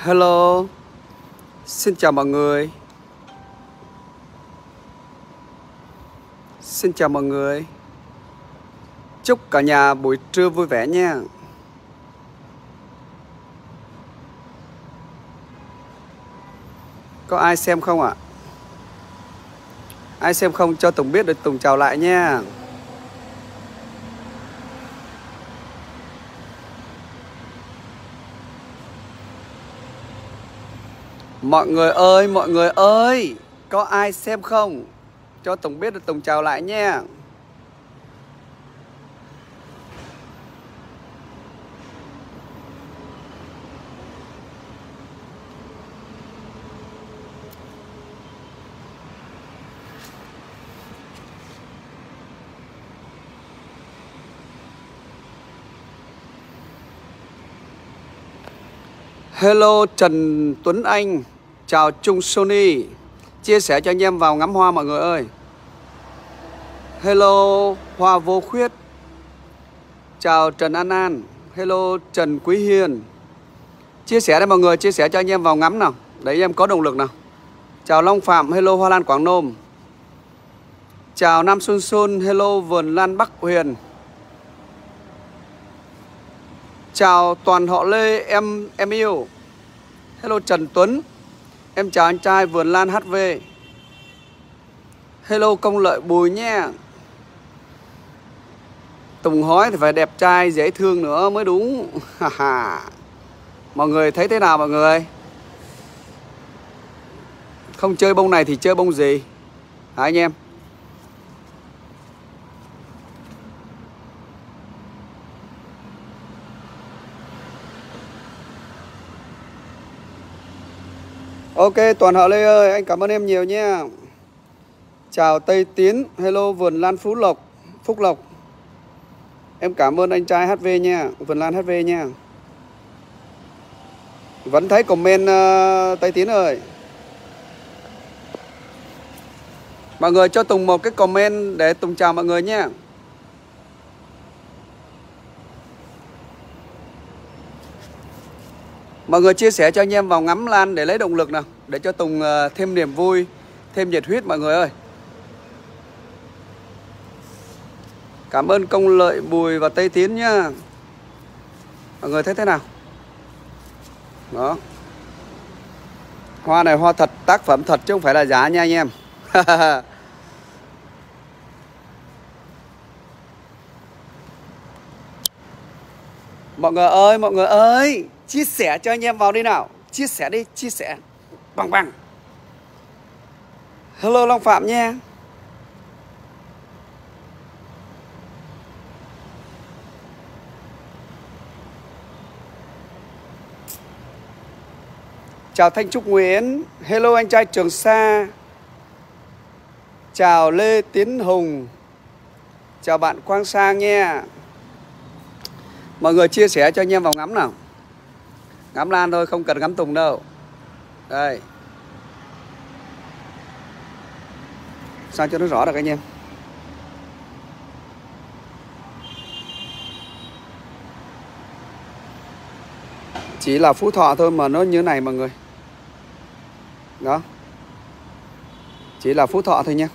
Hello, xin chào mọi người. Xin chào mọi người. Chúc cả nhà buổi trưa vui vẻ nha. Có ai xem không ạ? Ai xem không cho Tùng biết để Tùng chào lại nha. Mọi người ơi, có ai xem không? Cho Tùng biết để Tùng chào lại nha. Hello Trần Tuấn Anh. Chào Trung Sony. Chia sẻ cho anh em vào ngắm hoa mọi người ơi. Hello Hoa Vô Khuyết. Chào Trần An An. Hello Trần Quý Hiền. Chia sẻ đây mọi người, chia sẻ cho anh em vào ngắm nào, để anh em có động lực nào. Chào Long Phạm. Hello Hoa Lan Quảng Nôm. Chào Nam Xuân Xuân. Hello Vườn Lan Bắc Huyền. Chào toàn họ Lê em yêu. Hello Trần Tuấn. Em chào anh trai Vườn Lan HV. Hello Công Lợi Bùi nha. Tùng hói thì phải đẹp trai dễ thương nữa mới đúng. Mọi người thấy thế nào mọi người? Không chơi bông này thì chơi bông gì hả anh em? Ok, toàn họ Lê ơi, anh cảm ơn em nhiều nha. Chào Tây Tiến. Hello Vườn Lan Phúc Lộc. Em cảm ơn anh trai HV nha, Vườn Lan HV nha. Vẫn thấy comment Tây Tiến ơi. Mọi người cho Tùng một cái comment để Tùng chào mọi người nha. Mọi người chia sẻ cho anh em vào ngắm lan để lấy động lực nào, để cho Tùng thêm niềm vui, thêm nhiệt huyết mọi người ơi. Cảm ơn Công Lợi Bùi và Tây Tiến nhá. Mọi người thấy thế nào? Đó. Hoa này hoa thật, tác phẩm thật chứ không phải là giả nha anh em. Mọi người ơi, chia sẻ cho anh em vào đi nào. Chia sẻ đi, chia sẻ. Bằng. Hello Long Phạm nha. Chào Thanh Trúc Nguyễn. Hello anh trai Trường Sa. Chào Lê Tiến Hùng. Chào bạn Quang Sang nha. Mọi người chia sẻ cho anh em vào ngắm nào. Ngắm lan thôi, không cần ngắm Tùng đâu. Đây. Sao cho nó rõ được anh em. Chỉ là Phú Thọ thôi mà nó như này mọi người. Đó. Chỉ là Phú Thọ thôi nha.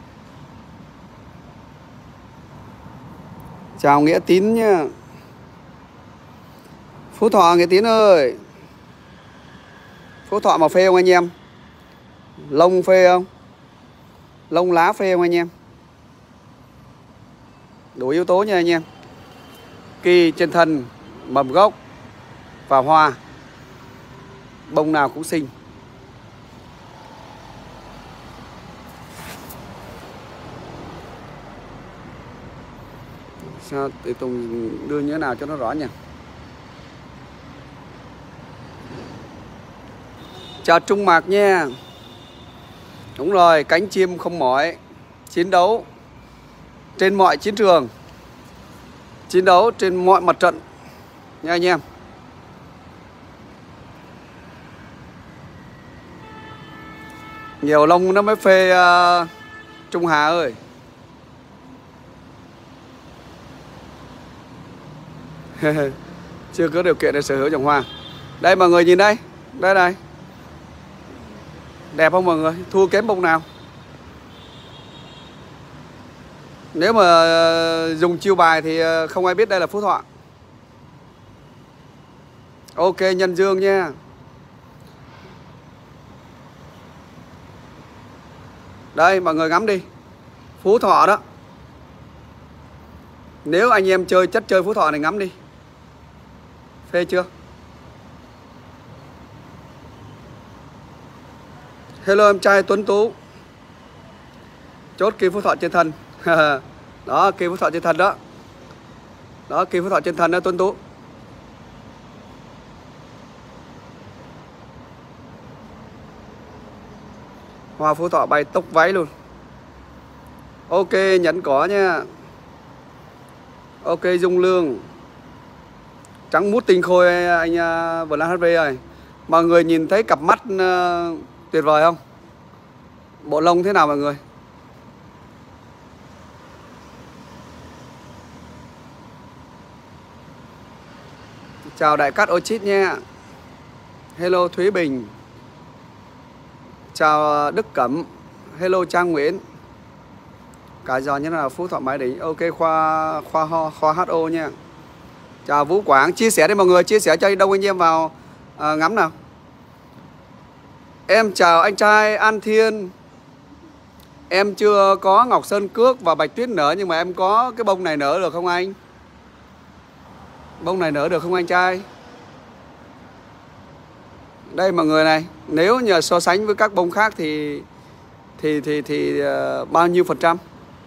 Chào Nghĩa Tín nha. Phú Thọ Nghĩa Tín ơi. Phú Thọ mà phê không anh em? Lông phê không? Lông lá phê không anh em? Đủ yếu tố nha anh em. Kỳ trên thân, mầm gốc và hoa. Bông nào cũng xinh. Sao để Tùng đưa như thế nào cho nó rõ nhỉ? Chào Trung Mạc nha. Đúng rồi, cánh chim không mỏi. Chiến đấu trên mọi chiến trường. Chiến đấu trên mọi mặt trận nha anh em. Nhiều lông nó mới phê Trung Hà ơi. Chưa có điều kiện để sở hữu trồng hoa. Đây mọi người nhìn đây. Đây này. Đẹp không mọi người? Thua kém bông nào? Nếu mà dùng chiêu bài thì không ai biết đây là Phú Thọ. Ok, nhân dương nha. Đây mọi người ngắm đi. Phú Thọ đó. Nếu anh em chơi chất chơi Phú Thọ này ngắm đi. Phê chưa? Hello em trai Tuấn Tú. Chốt kim Phú Thọ trên thân. Đó, kim Phú Thọ trên thân đó. Đó, kim Phú Thọ trên thân đó Tuấn Tú. Hoa Phú Thọ bay tốc váy luôn. Ok, nhẫn có nha. Ok, Dung Lương. Trắng mút tinh khôi anh Vân Lan HV ơi. Mọi người nhìn thấy cặp mắt tuyệt vời không? Bộ lông thế nào mọi người? Chào Đại Cát Ochit nha. Hello Thúy Bình. Chào Đức Cẩm. Hello Trang Nguyễn. Cả giò như là Phú Thọ Mái Đỉnh. Ok, khoa HO nha. Chào Vũ Quảng. Chia sẻ đi mọi người. Chia sẻ cho đông anh em vào ngắm nào. Em chào anh trai An Thiên. Em chưa có Ngọc Sơn Cước và Bạch Tuyết nở. Nhưng mà em có cái bông này nở được không anh? Bông này nở được không anh trai? Đây mọi người này. Nếu nhờ so sánh với các bông khác thì bao nhiêu %?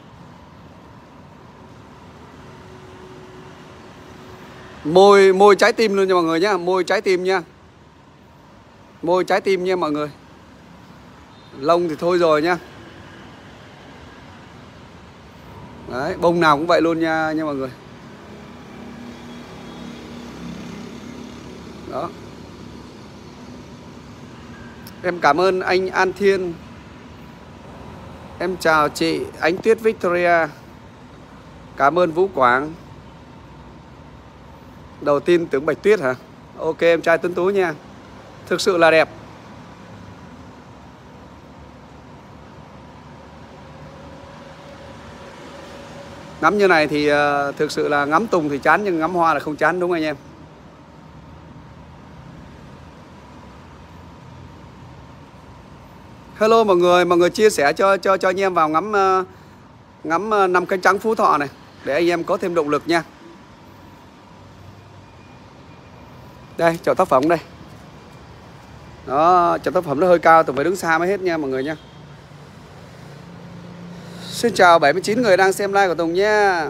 Môi trái tim luôn nha mọi người nhá. Môi trái tim nha. Môi trái tim nha mọi người. Lông thì thôi rồi nha. Đấy, bông nào cũng vậy luôn nha mọi người. Đó. Em cảm ơn anh An Thiên. Em chào chị Ánh Tuyết Victoria. Cảm ơn Vũ Quảng. Đầu tiên tưởng Bạch Tuyết hả? Ok em trai Tuấn Tú nha. Thực sự là đẹp. Ngắm như này thì thực sự là ngắm tùng thì chán, nhưng ngắm hoa là không chán, đúng không anh em? Hello mọi người chia sẻ cho anh em vào ngắm 5 cánh trắng Phú Thọ này để anh em có thêm động lực nha. Đây, chọn tác phẩm đây. Đó, chọn tác phẩm nó hơi cao, tôi phải đứng xa mới hết nha mọi người nha. Xin chào 79 người đang xem live của Tùng nha.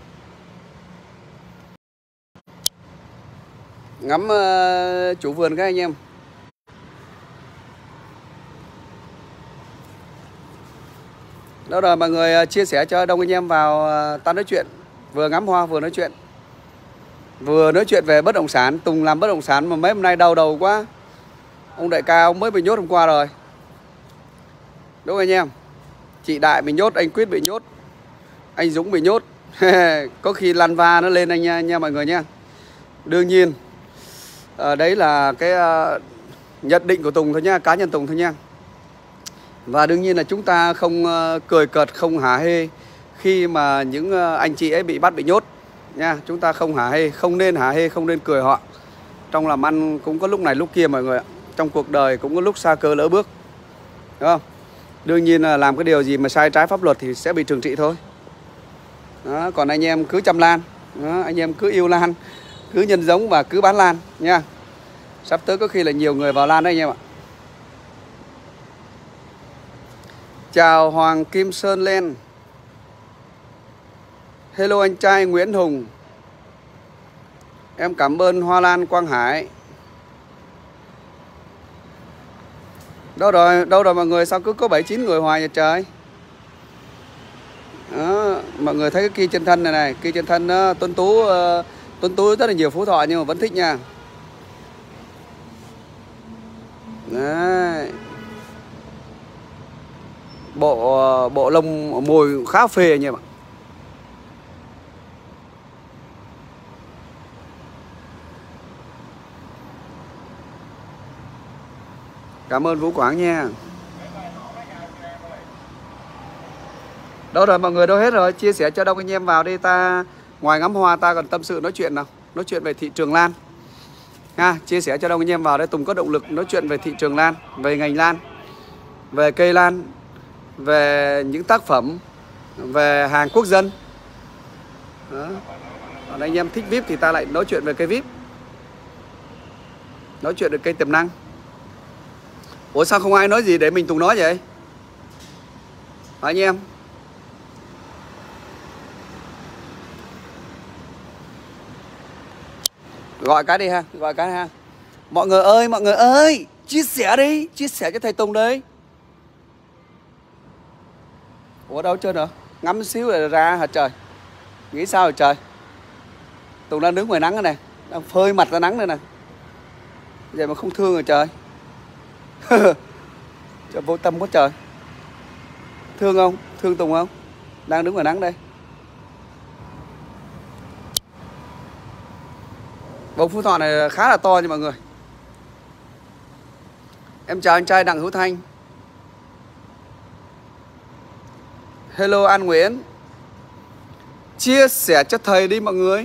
Ngắm chủ vườn các anh em. Đâu rồi mọi người chia sẻ cho đông anh em vào ta nói chuyện. Vừa ngắm hoa vừa nói chuyện. Vừa nói chuyện về bất động sản. Tùng làm bất động sản mà mấy hôm nay đau đầu quá. Ông đại ca ông mới bị nhốt hôm qua rồi. Đúng không anh em? Chị Đại bị nhốt, anh Quyết bị nhốt, anh Dũng bị nhốt. Có khi lăn va nó lên anh nha mọi người nha. Đương nhiên đấy là cái nhận định của Tùng thôi nha, cá nhân Tùng thôi nha. Và đương nhiên là chúng ta không cười cợt, không hả hê khi mà những anh chị ấy bị bắt, bị nhốt nha. Chúng ta không hả hê, không nên hả hê, không nên cười họ. Trong làm ăn cũng có lúc này lúc kia mọi người ạ. Trong cuộc đời cũng có lúc xa cơ lỡ bước, đúng không? Đương nhiên là làm cái điều gì mà sai trái pháp luật thì sẽ bị trừng trị thôi. Đó, còn anh em cứ chăm lan. Đó, anh em cứ yêu lan, cứ nhân giống và cứ bán lan nha. Sắp tới có khi là nhiều người vào lan đấy anh em ạ. Chào Hoàng Kim Sơn Lên. Hello anh trai Nguyễn Hùng. Em cảm ơn Hoa Lan Quang Hải. Đâu rồi mọi người, sao cứ có 7-9 người hoài vậy trời? Đó, mọi người thấy cái kia trên thân này kia trên thân Tuấn Tú rất là nhiều Phú Thọ nhưng mà vẫn thích nha. Đấy. Bộ lông mồi khá phê anh em ạ. Cảm ơn Vũ Quảng nha. Đâu rồi mọi người, đâu hết rồi? Chia sẻ cho đông anh em vào đi. Ta ngoài ngắm hoa ta còn tâm sự nói chuyện nào. Nói chuyện về thị trường lan ha. Chia sẻ cho đông anh em vào đây. Tùng có động lực nói chuyện về thị trường lan, về ngành lan, về cây lan, về những tác phẩm, về hàng quốc dân đó. Còn anh em thích VIP thì ta lại nói chuyện về cây VIP, nói chuyện được cây tiềm năng. Ủa sao không ai nói gì để mình Tùng nói vậy hả anh em? Gọi cái đi ha, gọi cái ha. Mọi người ơi, chia sẻ đi, chia sẻ cho thầy Tùng đấy. Ủa đâu chưa nữa? Ngắm xíu rồi ra hả trời? Nghĩ sao rồi trời? Tùng đang đứng ngoài nắng này, đang phơi mặt ra nắng đây nè. Vậy mà không thương rồi trời. Trời vô tâm quá trời. Thương không? Thương Tùng không? Đang đứng ngoài nắng đây. Bông Phú Thọ này khá là to nha mọi người. Em chào anh trai Đặng Hữu Thanh. Hello An Nguyễn. Chia sẻ cho thầy đi mọi người.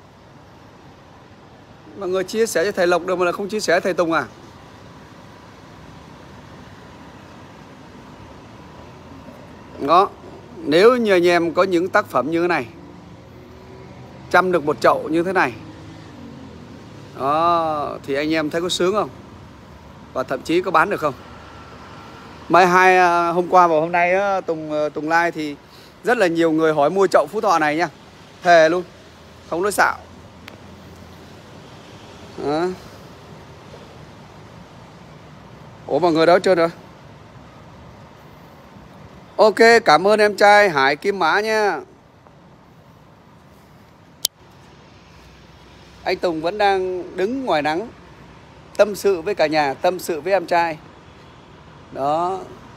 Mọi người chia sẻ cho thầy Lộc được mà là không chia sẻ cho thầy Tùng à? Đó. Nếu như anh em có những tác phẩm như thế này, chăm được một chậu như thế này đó, thì anh em thấy có sướng không? Và thậm chí có bán được không? Hôm qua và hôm nay á, Tùng live thì rất là nhiều người hỏi mua chậu Phú Thọ này nha. Thề luôn, không nói xạo đó. Ủa mọi người đó chưa rồi? Ok, cảm ơn em trai Hải Kim Mã nha. Anh Tùng vẫn đang đứng ngoài nắng, tâm sự với cả nhà, tâm sự với em trai. Đó.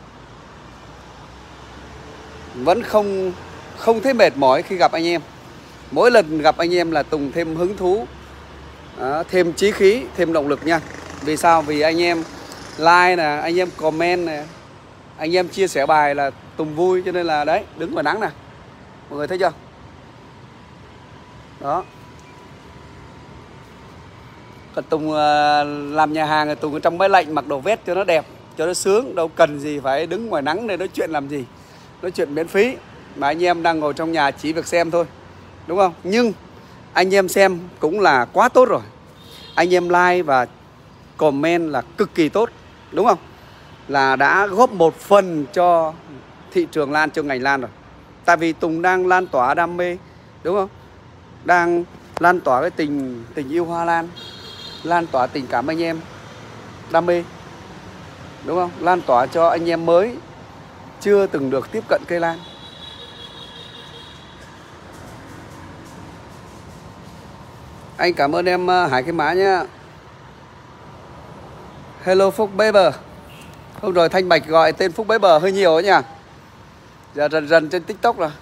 Vẫn không thấy mệt mỏi khi gặp anh em. Mỗi lần gặp anh em là Tùng thêm hứng thú, thêm chí khí, thêm động lực nha. Vì sao? Vì anh em like nè, anh em comment nè, anh em chia sẻ bài là Tùng vui. Cho nên là đấy, đứng ngoài nắng nè. Mọi người thấy chưa? Đó. Còn Tùng làm nhà hàng thì Tùng ở trong máy lạnh, mặc đồ vest cho nó đẹp, cho nó sướng. Đâu cần gì phải đứng ngoài nắng để nói chuyện làm gì. Nói chuyện miễn phí mà anh em đang ngồi trong nhà chỉ việc xem thôi, đúng không? Nhưng anh em xem cũng là quá tốt rồi. Anh em like và comment là cực kỳ tốt, đúng không? Là đã góp một phần cho thị trường lan, cho ngành lan rồi. Tại vì Tùng đang lan tỏa đam mê, đúng không? Đang lan tỏa cái tình yêu hoa lan, lan tỏa tình cảm anh em đam mê, đúng không? Lan tỏa cho anh em mới chưa từng được tiếp cận cây lan. Anh cảm ơn em Hải Cái Mã nhá. Hello Phúc Baber. Hôm rồi Thanh Bạch gọi tên Phúc Baber hơi nhiều ấy nhỉ. Giờ dần dần trên TikTok rồi.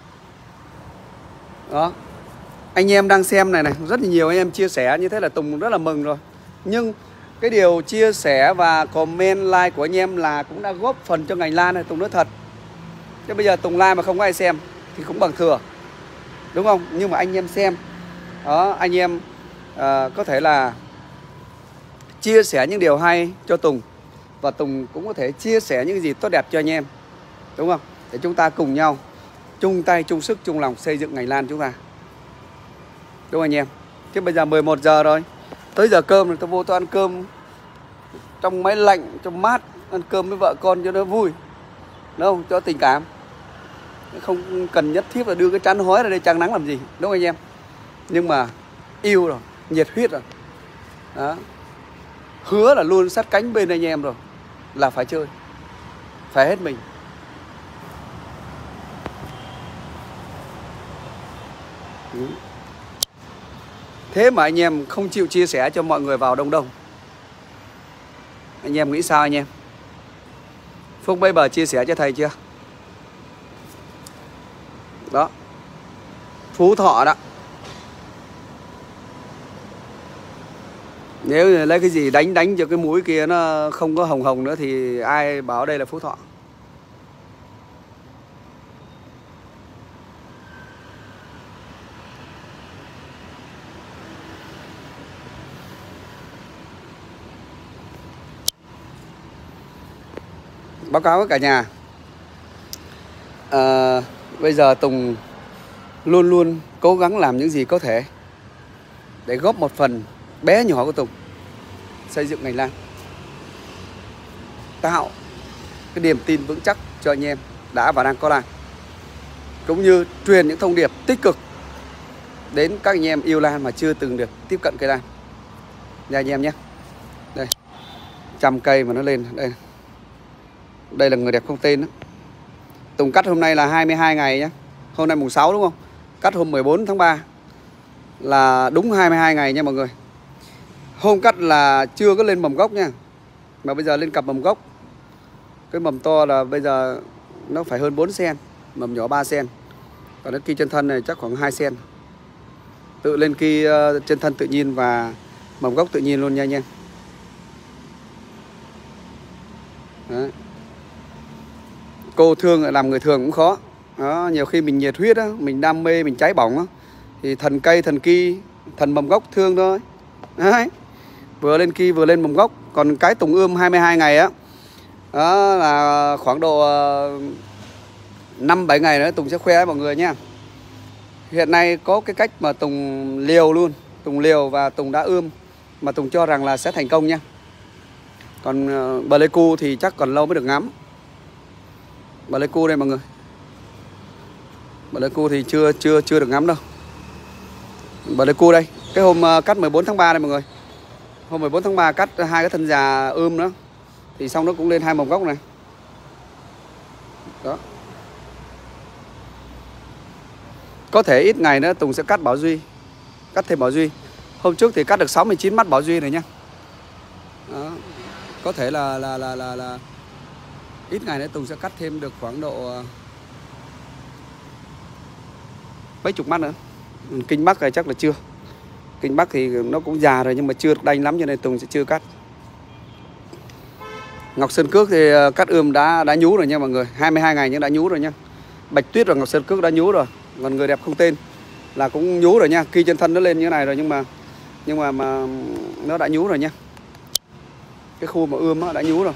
Đó. Anh em đang xem này, rất là nhiều anh em chia sẻ như thế là Tùng rất là mừng rồi. Nhưng cái điều chia sẻ và comment like của anh em là cũng đã góp phần cho ngành lan này, Tùng nói thật. Chứ bây giờ Tùng like mà không có ai xem thì cũng bằng thừa, đúng không? Nhưng mà anh em xem đó, anh em có thể là chia sẻ những điều hay cho Tùng, và Tùng cũng có thể chia sẻ những gì tốt đẹp cho anh em, đúng không? Để chúng ta cùng nhau chung tay chung sức chung lòng xây dựng ngành lan chúng ta, đúng không anh em? Chứ bây giờ 11 giờ rồi, tới giờ cơm rồi, tôi vô tôi ăn cơm trong máy lạnh, trong mát, ăn cơm với vợ con cho nó vui, đúng không? Cho tình cảm, không cần nhất thiết là đưa cái chăn hói ra đây trăng nắng làm gì, đúng không anh em? Nhưng mà yêu rồi, nhiệt huyết rồi đó, hứa là luôn sát cánh bên anh em rồi, là phải chơi, phải hết mình. Thế mà anh em không chịu chia sẻ cho mọi người vào đông đông. Anh em nghĩ sao anh em? Phúc bây giờ chia sẻ cho thầy chưa? Đó, Phú Thọ đó. Nếu lấy cái gì đánh cho cái mũi kia nó không có hồng hồng nữa thì ai bảo đây là Phú Thọ. Báo cáo với cả nhà, bây giờ Tùng luôn luôn cố gắng làm những gì có thể để góp một phần bé nhỏ của Tùng xây dựng ngành lan, tạo cái niềm tin vững chắc cho anh em đã và đang có lan, cũng như truyền những thông điệp tích cực đến các anh em yêu lan mà chưa từng được tiếp cận cây lan nha anh em nhé. Đây, 100 cây mà nó lên đây. Đây là người đẹp không tên đó. Tùng cắt hôm nay là 22 ngày nhé. Hôm nay mùng 6 đúng không? Cắt hôm 14 tháng 3 là đúng 22 ngày nha mọi người. Hôm cắt là chưa có lên mầm gốc nha, mà bây giờ lên cặp mầm gốc. Cái mầm to là bây giờ nó phải hơn 4 cm, mầm nhỏ 3 cm. Còn cái kỳ chân thân này chắc khoảng 2 cm. Tự lên kỳ chân thân tự nhiên và mầm gốc tự nhiên luôn nha anh em. Đấy. Cô thương làm người thường cũng khó đó, nhiều khi mình nhiệt huyết đó, mình đam mê, mình cháy bỏng đó, thì thần cây, thần kỳ, thần mầm gốc thương thôi. Đấy. Vừa lên kỳ vừa lên mầm gốc. Còn cái Tùng ươm 22 ngày á, đó là khoảng độ 5-7 ngày nữa Tùng sẽ khoe với mọi người nha. Hiện nay có cái cách mà Tùng liều luôn, Tùng liều và Tùng đã ươm mà Tùng cho rằng là sẽ thành công nha. Còn Pleiku thì chắc còn lâu mới được ngắm. Pleiku đây mọi người, Pleiku thì chưa được ngắm đâu. Pleiku đây, cái hôm cắt 14 tháng 3 đây mọi người. Hôm 14 tháng 3 cắt 2 cái thân già ươm nữa, thì xong nó cũng lên 2 mầm gốc này. Đó. Có thể ít ngày nữa Tùng sẽ cắt Bảo Duy, cắt thêm Bảo Duy. Hôm trước thì cắt được 69 mắt Bảo Duy rồi nhá. Đó. Có thể là ít ngày nữa Tùng sẽ cắt thêm được khoảng độ mấy chục mắt nữa. Kinh Bắc này chắc là chưa. Kinh Bắc thì nó cũng già rồi nhưng mà chưa được đanh lắm cho nên Tùng sẽ chưa cắt. Ngọc Sơn Cước thì cắt ươm đã nhú rồi nha mọi người. 22 ngày nhưng đã nhú rồi nha. Bạch Tuyết và Ngọc Sơn Cước đã nhú rồi. Còn người đẹp không tên là cũng nhú rồi nha. Kỳ chân thân nó lên như thế này rồi nhưng mà nó đã nhú rồi nha. Cái khu mà ươm đã nhú rồi.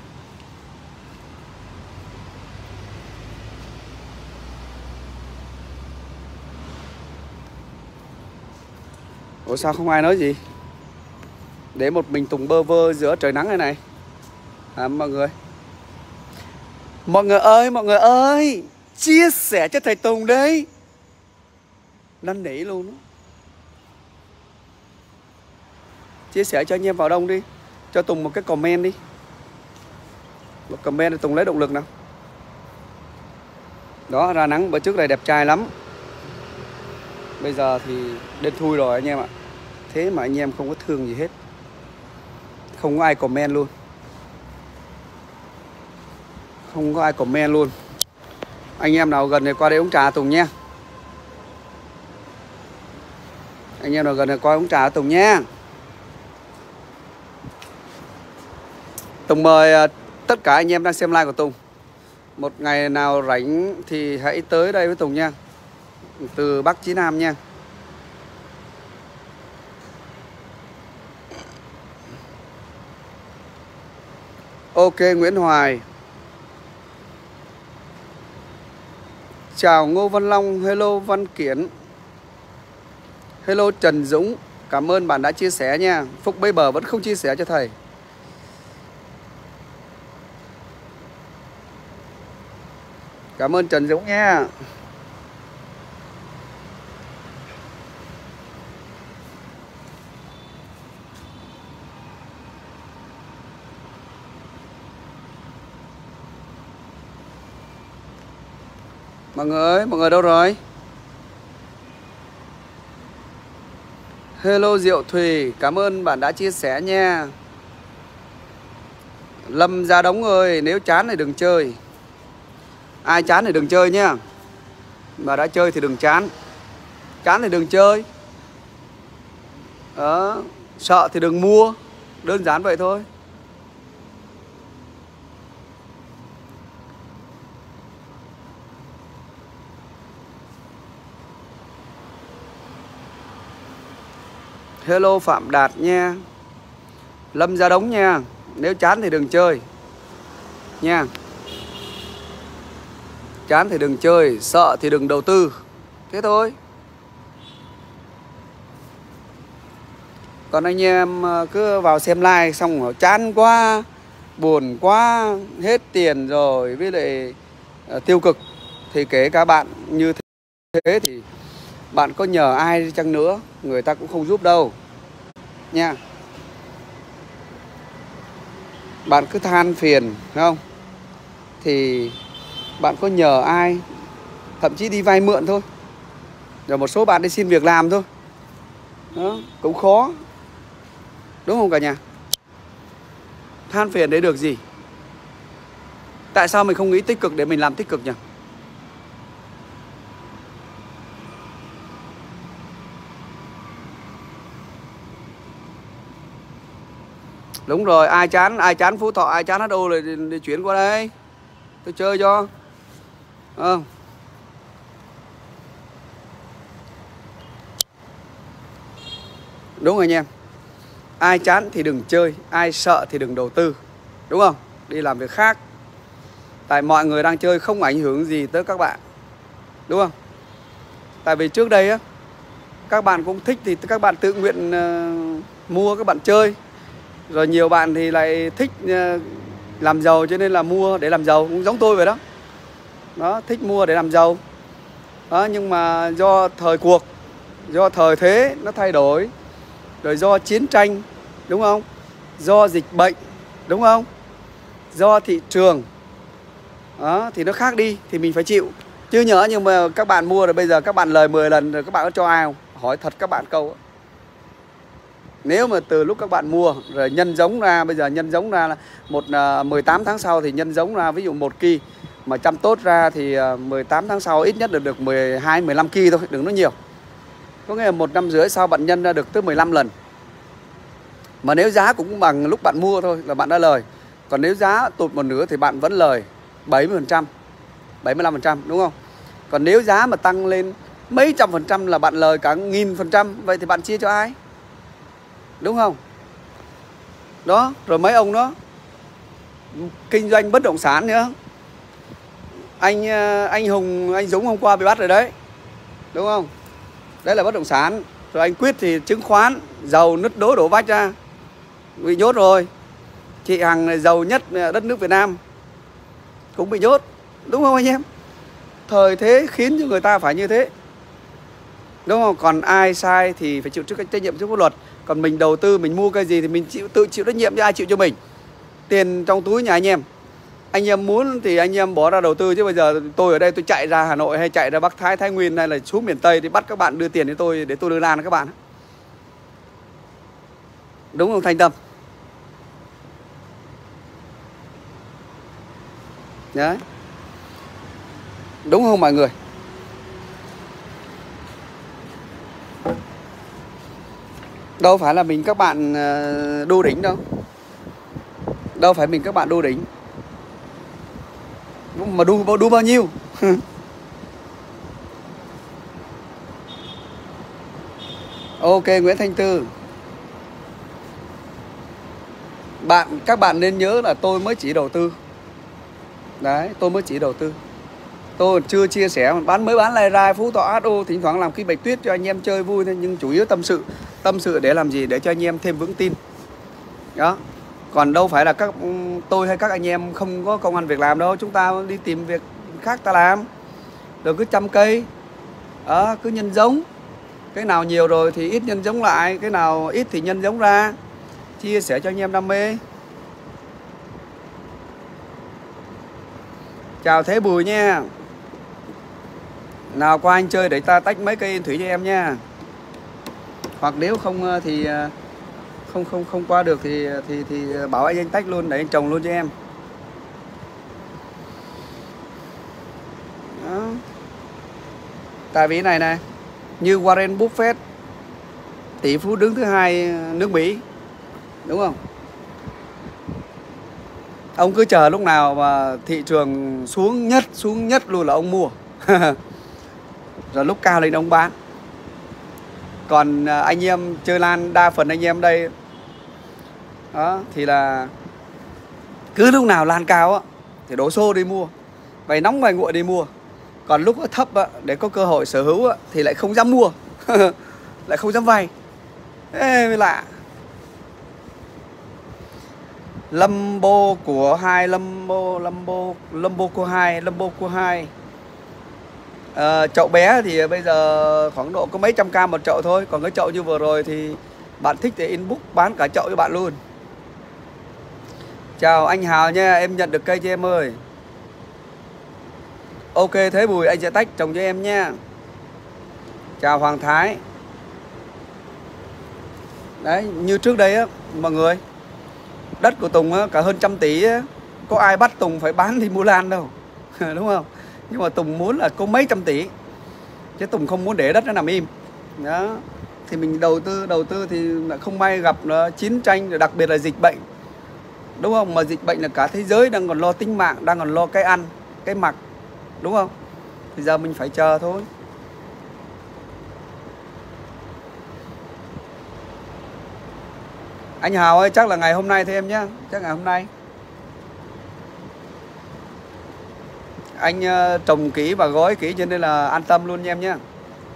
Ủa sao không ai nói gì? Để một mình Tùng bơ vơ giữa trời nắng này này. Mọi người. Mọi người ơi, chia sẻ cho thầy Tùng đấy. Năn nỉ luôn đó. Chia sẻ cho anh em vào đông đi. Cho Tùng một cái comment đi. Một comment để Tùng lấy động lực nào. Đó, ra nắng bữa trước này đẹp trai lắm. Bây giờ thì đen thui rồi anh em ạ. Thế mà anh em không có thương gì hết. Không có ai comment luôn. Không có ai comment luôn. Anh em nào gần thì qua đây uống trà Tùng nha. Anh em nào gần thì qua uống trà Tùng nha. Tùng mời tất cả anh em đang xem live của Tùng. Một ngày nào rảnh thì hãy tới đây với Tùng nha. Từ Bắc chí Nam nha. Ok Nguyễn Hoài. Chào Ngô Văn Long. Hello Văn Kiển. Hello Trần Dũng. Cảm ơn bạn đã chia sẻ nha. Phúc Bấy Bờ vẫn không chia sẻ cho thầy. Cảm ơn Trần Dũng nha. Mọi người ơi, mọi người đâu rồi? Hello Diệu Thùy, cảm ơn bạn đã chia sẻ nha. Lâm Gia Đống ơi, nếu chán thì đừng chơi. Ai chán thì đừng chơi nha. Mà đã chơi thì đừng chán. Chán thì đừng chơi. Đó, sợ thì đừng mua. Đơn giản vậy thôi. Hello Phạm Đạt nha. Lâm Gia Đống nha. Nếu chán thì đừng chơi nha. Chán thì đừng chơi, sợ thì đừng đầu tư. Thế thôi. Còn anh em cứ vào xem like xong rồi chán quá, buồn quá, hết tiền rồi, với lại tiêu cực, thì kể cả bạn như thế thì bạn có nhờ ai chăng nữa, người ta cũng không giúp đâu nha. Bạn cứ than phiền, phải không? Thì bạn có nhờ ai, thậm chí đi vay mượn thôi, rồi một số bạn đi xin việc làm thôi, đó cũng khó, đúng không cả nhà? Than phiền đấy được gì? Tại sao mình không nghĩ tích cực để mình làm tích cực nhỉ? Đúng rồi, ai chán Phú Thọ, ai chán HO thì chuyển qua đây, tôi chơi cho. Đúng rồi anh em. Ai chán thì đừng chơi, ai sợ thì đừng đầu tư, đúng không? Đi làm việc khác. Tại mọi người đang chơi không ảnh hưởng gì tới các bạn, đúng không? Tại vì trước đây á, các bạn cũng thích thì các bạn tự nguyện mua, các bạn chơi. Rồi nhiều bạn thì lại thích làm giàu cho nên là mua để làm giàu, cũng giống tôi vậy đó. Đó, thích mua để làm giàu. Đó, nhưng mà do thời cuộc, do thời thế nó thay đổi, rồi do chiến tranh, đúng không? Do dịch bệnh, đúng không? Do thị trường, đó, thì nó khác đi, thì mình phải chịu. Chứ nhớ nhưng mà các bạn mua rồi bây giờ các bạn lời 10 lần rồi các bạn có cho ai không? Hỏi thật các bạn câu. Nếu mà từ lúc các bạn mua rồi nhân giống ra, bây giờ nhân giống ra là 18 tháng sau thì nhân giống ra, ví dụ 1 ki mà chăm tốt ra thì 18 tháng sau ít nhất được 12, 15 ki thôi, đừng nói nhiều. Có nghĩa là 1 năm rưỡi sau bạn nhân ra được tới 15 lần. Mà nếu giá cũng bằng lúc bạn mua thôi là bạn đã lời. Còn nếu giá tụt một nửa thì bạn vẫn lời 70%, 75%, đúng không? Còn nếu giá mà tăng lên mấy trăm % là bạn lời cả 1000%. Vậy thì bạn chia cho ai? Đúng không? Đó, rồi mấy ông đó kinh doanh bất động sản nữa. Anh Hùng, anh Dũng hôm qua bị bắt rồi đấy, đúng không? Đấy là bất động sản. Rồi anh Quyết thì chứng khoán, dầu nứt đố đổ vách ra, bị nhốt rồi. Chị Hằng này giàu nhất đất nước Việt Nam cũng bị nhốt, đúng không anh em? Thời thế khiến cho người ta phải như thế, đúng không? Còn ai sai thì phải chịu trách nhiệm trước pháp luật. Còn mình đầu tư, mình mua cái gì thì mình tự chịu trách nhiệm, chứ ai chịu cho mình. Tiền trong túi nhà anh em muốn thì anh em bỏ ra đầu tư. Chứ bây giờ tôi ở đây tôi chạy ra Hà Nội hay chạy ra Bắc Thái, Thái Nguyên hay là xuống miền Tây thì bắt các bạn đưa tiền cho tôi để tôi đưa lan các bạn, đúng không Thanh Tâm? Đấy, đúng không mọi người? Đâu phải là mình các bạn đu đỉnh đâu. Đâu phải mình các bạn đu đỉnh. Mà đu bao nhiêu? Ok, Nguyễn Thanh Tư. Các bạn nên nhớ là tôi mới chỉ đầu tư. Đấy, tôi mới chỉ đầu tư. Tôi chưa chia sẻ, mới bán lai rai Phú Thọ HO, thỉnh thoảng làm cái bạch tuyết cho anh em chơi vui thôi. Nhưng chủ yếu tâm sự để làm gì? Để cho anh em thêm vững tin. Đó. Còn đâu phải là tôi hay các anh em không có công ăn việc làm đâu. Chúng ta đi tìm việc khác ta làm. Rồi cứ chăm cây, cứ nhân giống. Cái nào nhiều rồi thì ít nhân giống lại, cái nào ít thì nhân giống ra. Chia sẻ cho anh em đam mê. Chào Thế Bùi nha. Nào qua anh chơi để ta tách mấy cây yên thủy cho em nha. Hoặc nếu không thì không qua được thì bảo anh tách luôn để anh trồng luôn cho em. Đó. Tại vì này như Warren Buffett tỷ phú đứng thứ hai nước Mỹ, đúng không? Ông cứ chờ lúc nào mà thị trường xuống nhất luôn là ông mua. Rồi lúc cao lên ông bán. Còn anh em chơi lan, đa phần anh em đây đó, thì là cứ lúc nào lan cao á thì đổ xô đi mua, vay nóng vay nguội đi mua. Còn lúc nó thấp á, để có cơ hội sở hữu á, thì lại không dám mua. Lại không dám vay. Ê, mới lạ. Lambo của hai, Lambo của hai. Chậu bé thì bây giờ khoảng độ có mấy trăm k một chậu thôi. Còn cái chậu như vừa rồi thì bạn thích thì inbox bán cả chậu cho bạn luôn. Chào anh Hào nha, em nhận được cây cho em ơi. Ok, thế Bùi anh sẽ tách trồng cho em nha. Chào Hoàng Thái. Đấy, như trước đây á mọi người, đất của Tùng á, cả hơn 100 tỷ á, có ai bắt Tùng phải bán thì mua lan đâu. Đúng không? Nhưng mà Tùng muốn là có mấy trăm tỷ, chứ Tùng không muốn để đất nó nằm im. Đó. Thì mình đầu tư thì không may gặp chiến tranh, rồi đặc biệt là dịch bệnh. Đúng không? Mà dịch bệnh là cả thế giới đang còn lo tính mạng, đang còn lo cái ăn, cái mặc. Đúng không? Thì giờ mình phải chờ thôi. Anh Hào ơi, chắc là ngày hôm nay thôi em nhé. Chắc ngày hôm nay anh trồng kỹ và gói kỹ cho nên là an tâm luôn nha em nhé.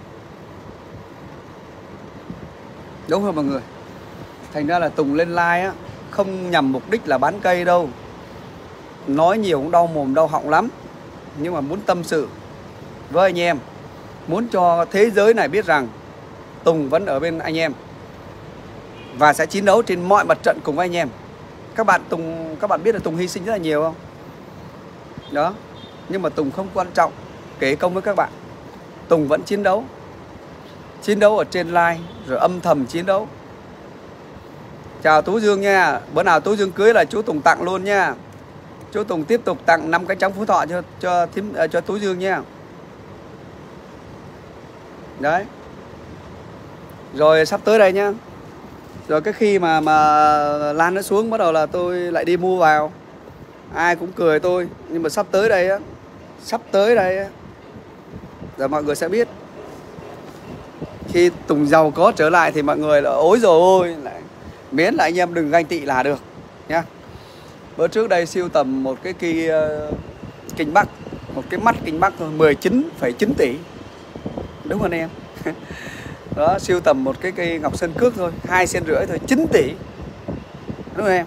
Đúng không mọi người? Thành ra là Tùng lên live á, không nhằm mục đích là bán cây đâu. Nói nhiều cũng đau mồm đau họng lắm. Nhưng mà muốn tâm sự với anh em, muốn cho thế giới này biết rằng Tùng vẫn ở bên anh em và sẽ chiến đấu trên mọi mặt trận cùng với anh em. Các bạn biết là Tùng hy sinh rất là nhiều không? Đó. Nhưng mà Tùng không quan trọng kể công với các bạn. Tùng vẫn chiến đấu. Chiến đấu ở trên live, rồi âm thầm chiến đấu. Chào Tú Dương nha. Bữa nào Tú Dương cưới là chú Tùng tặng luôn nha. Chú Tùng tiếp tục tặng 5 cái trống Phú Thọ cho Tú Dương nha. Đấy. Rồi sắp tới đây nhá. Rồi cái khi mà lan nó xuống bắt đầu là tôi lại đi mua vào. Ai cũng cười tôi. Nhưng mà sắp tới đây á, giờ mọi người sẽ biết. Khi Tùng giàu có trở lại thì mọi người là ối rồi ôi, lại miễn là anh em đừng ganh tị là được nhá. Bữa trước đây siêu tầm một cái kinh Bắc, một cái mắt kinh Bắc thôi, 19,9 tỷ. Đúng không anh em? Đó, siêu tầm một cái cây ngọc sơn cước thôi, 2,5 cm thôi, 9 tỷ. Đúng không em?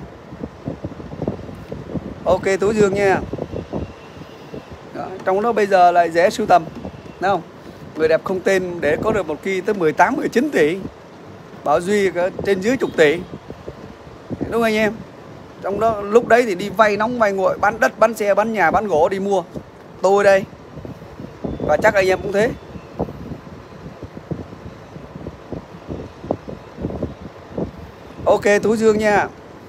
Ok Tú Dương nha. Đó, trong đó bây giờ lại dễ sưu tầm, đúng không? Người đẹp không tên để có được một kỳ tới 18-19 tỷ. Bảo Duy trên dưới chục tỷ. Đúng không anh em? Trong đó lúc đấy thì đi vay nóng vay nguội, bán đất, bán xe, bán nhà, bán gỗ đi mua. Tôi đây. Và chắc anh em cũng thế. Ok Tú Dương nha.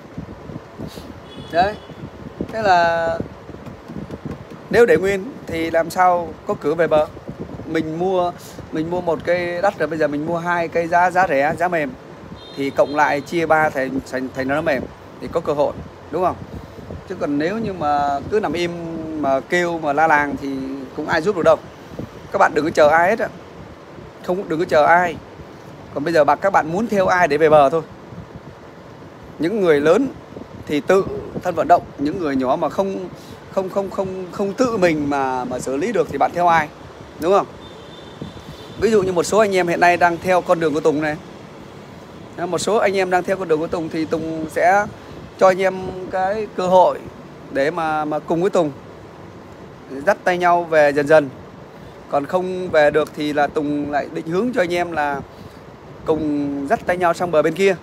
Đấy. Thế là nếu để nguyên thì làm sao có cửa về bờ. Mình mua một cây đất rồi bây giờ mình mua 2 cây giá rẻ, giá mềm. Thì cộng lại chia 3 thành nó mềm thì có cơ hội, đúng không? Chứ còn nếu như mà cứ nằm im mà kêu mà la làng thì cũng ai giúp được đâu. Các bạn đừng có chờ ai hết á. Đừng có chờ ai. Còn bây giờ các bạn muốn theo ai để về bờ thôi. Những người lớn thì tự thân vận động, những người nhỏ mà không tự mình mà xử lý được thì bạn theo ai, đúng không? Ví dụ như một số anh em hiện nay đang theo con đường của Tùng này, một số anh em đang theo con đường của Tùng thì Tùng sẽ cho anh em cái cơ hội để mà cùng với Tùng dắt tay nhau về dần dần. Còn không về được thì là Tùng lại định hướng cho anh em là cùng dắt tay nhau sang bờ bên kia.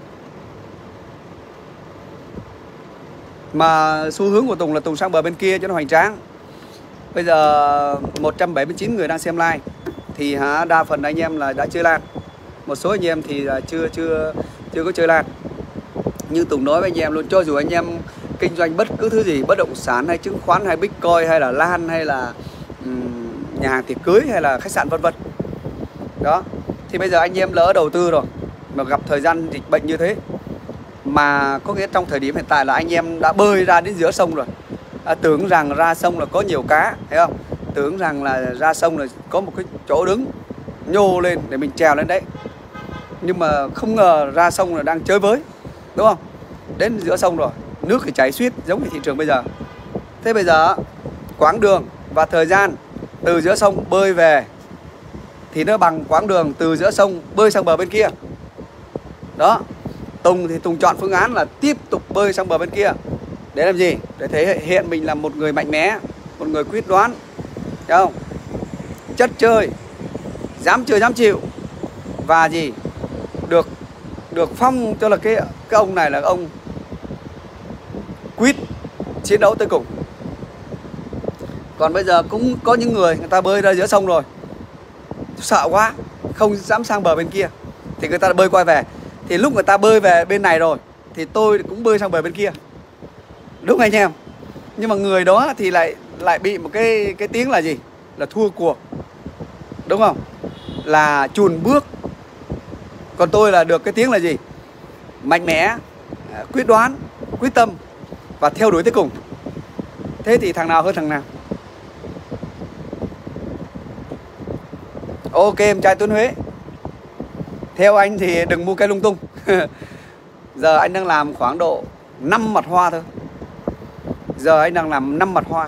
Mà xu hướng của Tùng là Tùng sang bờ bên kia cho nó hoành tráng. Bây giờ 179 người đang xem live thì đa phần anh em là đã chơi lan. Một số anh em thì là chưa có chơi lan. Nhưng Tùng nói với anh em luôn, cho dù anh em kinh doanh bất cứ thứ gì, bất động sản hay chứng khoán hay Bitcoin hay là lan hay là nhà hàng tiệc cưới hay là khách sạn vân vân. Đó. Thì bây giờ anh em lỡ đầu tư rồi mà gặp thời gian dịch bệnh như thế. Mà có nghĩa trong thời điểm hiện tại là anh em đã bơi ra đến giữa sông rồi. Tưởng rằng ra sông là có nhiều cá, thấy không? Tưởng rằng là ra sông là có một cái chỗ đứng nhô lên để mình trèo lên đấy. Nhưng mà không ngờ ra sông là đang chơi với, đúng không? Đến giữa sông rồi, nước thì chảy xiết giống như thị trường bây giờ. Thế bây giờ quãng đường và thời gian từ giữa sông bơi về thì nó bằng quãng đường từ giữa sông bơi sang bờ bên kia. Đó. Tùng thì Tùng chọn phương án là tiếp tục bơi sang bờ bên kia. Để làm gì? Để thể hiện mình là một người mạnh mẽ, một người quyết đoán, thấy không? Chất chơi, dám chơi dám chịu. Và gì? Được phong cho là cái ông này là ông quyết chiến đấu tới cùng. Còn bây giờ cũng có những người ta bơi ra giữa sông rồi, sợ quá, không dám sang bờ bên kia, thì người ta bơi quay về. Thì lúc người ta bơi về bên này rồi thì tôi cũng bơi sang bờ bên kia, đúng anh em? Nhưng mà người đó thì lại bị một cái tiếng là gì? Là thua cuộc, đúng không? Là chùn bước. Còn tôi là được cái tiếng là gì? Mạnh mẽ, quyết đoán, quyết tâm và theo đuổi tới cùng. Thế thì thằng nào hơn thằng nào? Ok em trai Tuấn Huế, theo anh thì đừng mua cây lung tung. Giờ anh đang làm khoảng độ 5 mặt hoa thôi. Giờ anh đang làm 5 mặt hoa.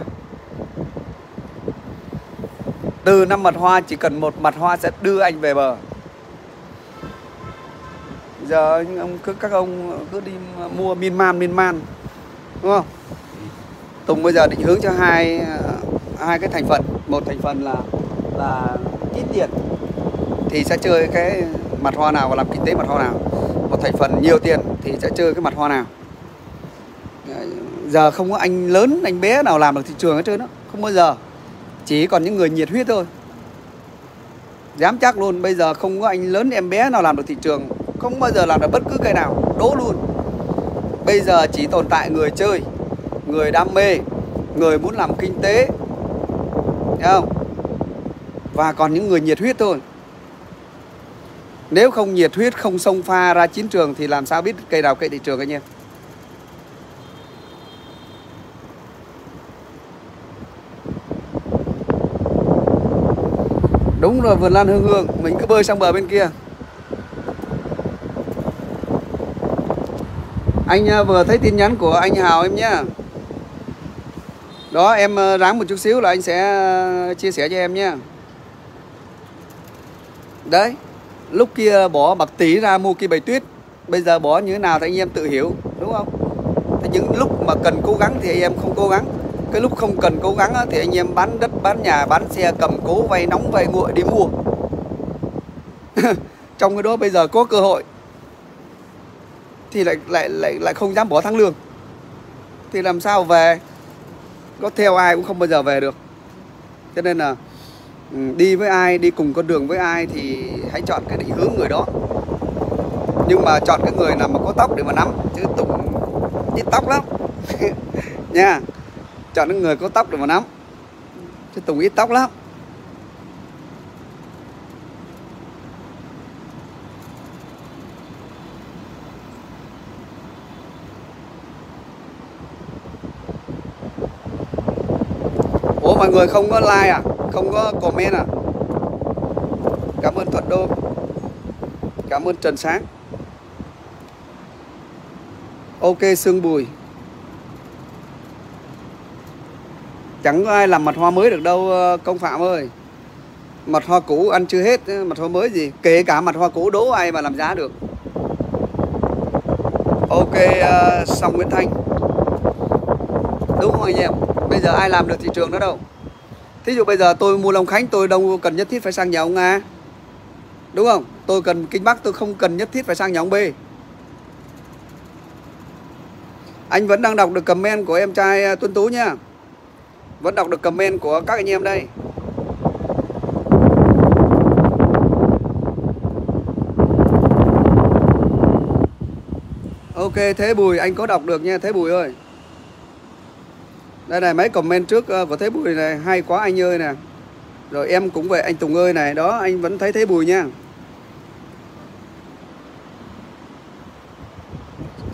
Từ 5 mặt hoa chỉ cần một mặt hoa sẽ đưa anh về bờ. Giờ các ông cứ đi mua miên man, đúng không? Tùng bây giờ định hướng cho hai cái thành phần. Một thành phần là ít tiền thì sẽ chơi cái mặt hoa nào và làm kinh tế mặt hoa nào. Một thành phần nhiều tiền thì sẽ chơi cái mặt hoa nào. Giờ không có anh lớn anh bé nào làm được thị trường hết trơn đó, không bao giờ. Chỉ còn những người nhiệt huyết thôi. Dám chắc luôn, bây giờ không có anh lớn em bé nào làm được thị trường, không bao giờ làm được bất cứ cây nào, đố luôn. Bây giờ chỉ tồn tại người chơi, người đam mê, người muốn làm kinh tế, thấy không? Và còn những người nhiệt huyết thôi. Nếu không nhiệt huyết, không xông pha ra chiến trường thì làm sao biết cây nào cây thị trường anh em? Đúng rồi, vườn lan hương hương, mình cứ bơi sang bờ bên kia. Anh vừa thấy tin nhắn của anh Hào em nhé. Đó, em ráng một chút xíu là anh sẽ chia sẻ cho em nhé. Đấy, lúc kia bỏ bạc tỷ ra mua cây bạch tuyết, bây giờ bỏ như thế nào thì anh em tự hiểu, đúng không? Thì những lúc mà cần cố gắng thì anh em không cố gắng. Cái lúc không cần cố gắng thì anh em bán đất, bán nhà, bán xe, cầm cố, vay nóng, vay nguội đi mua. Trong cái đó bây giờ có cơ hội thì lại không dám bỏ tháng lương. Thì làm sao về? Có theo ai cũng không bao giờ về được. Cho nên là đi với ai, đi cùng con đường với ai thì hãy chọn cái định hướng người đó. Nhưng mà chọn cái người nào mà có tóc để mà nắm, chứ Tùng ít tóc lắm. Nha. Chọn cái người có tóc để mà nắm, chứ Tùng ít tóc lắm. Ủa mọi người không có like à? Không có comment à? Cảm ơn Thuận Đô. Cảm ơn Trần Sáng. Ok Sương Bùi. Chẳng có ai làm mặt hoa mới được đâu Công Phạm ơi. Mặt hoa cũ ăn chưa hết, mặt hoa mới gì. Kể cả mặt hoa cũ đố ai mà làm giá được. Ok Song Nguyễn Thanh. Đúng không anh em? Bây giờ ai làm được thị trường đó đâu. Thí dụ bây giờ tôi mua Long Khánh, tôi đâu cần nhất thiết phải sang nhà ông A, đúng không? Tôi cần Kinh Bắc, tôi không cần nhất thiết phải sang nhà ông B. Anh vẫn đang đọc được comment của em trai Tuấn Tú nha. Vẫn đọc được comment của các anh em đây. Ok Thế Bùi, anh có đọc được nha Thế Bùi ơi. Đây này, mấy comment trước của Thế Bùi này hay quá anh ơi nè. Rồi em cũng vậy anh Tùng ơi này. Đó, anh vẫn thấy Thế Bùi nha.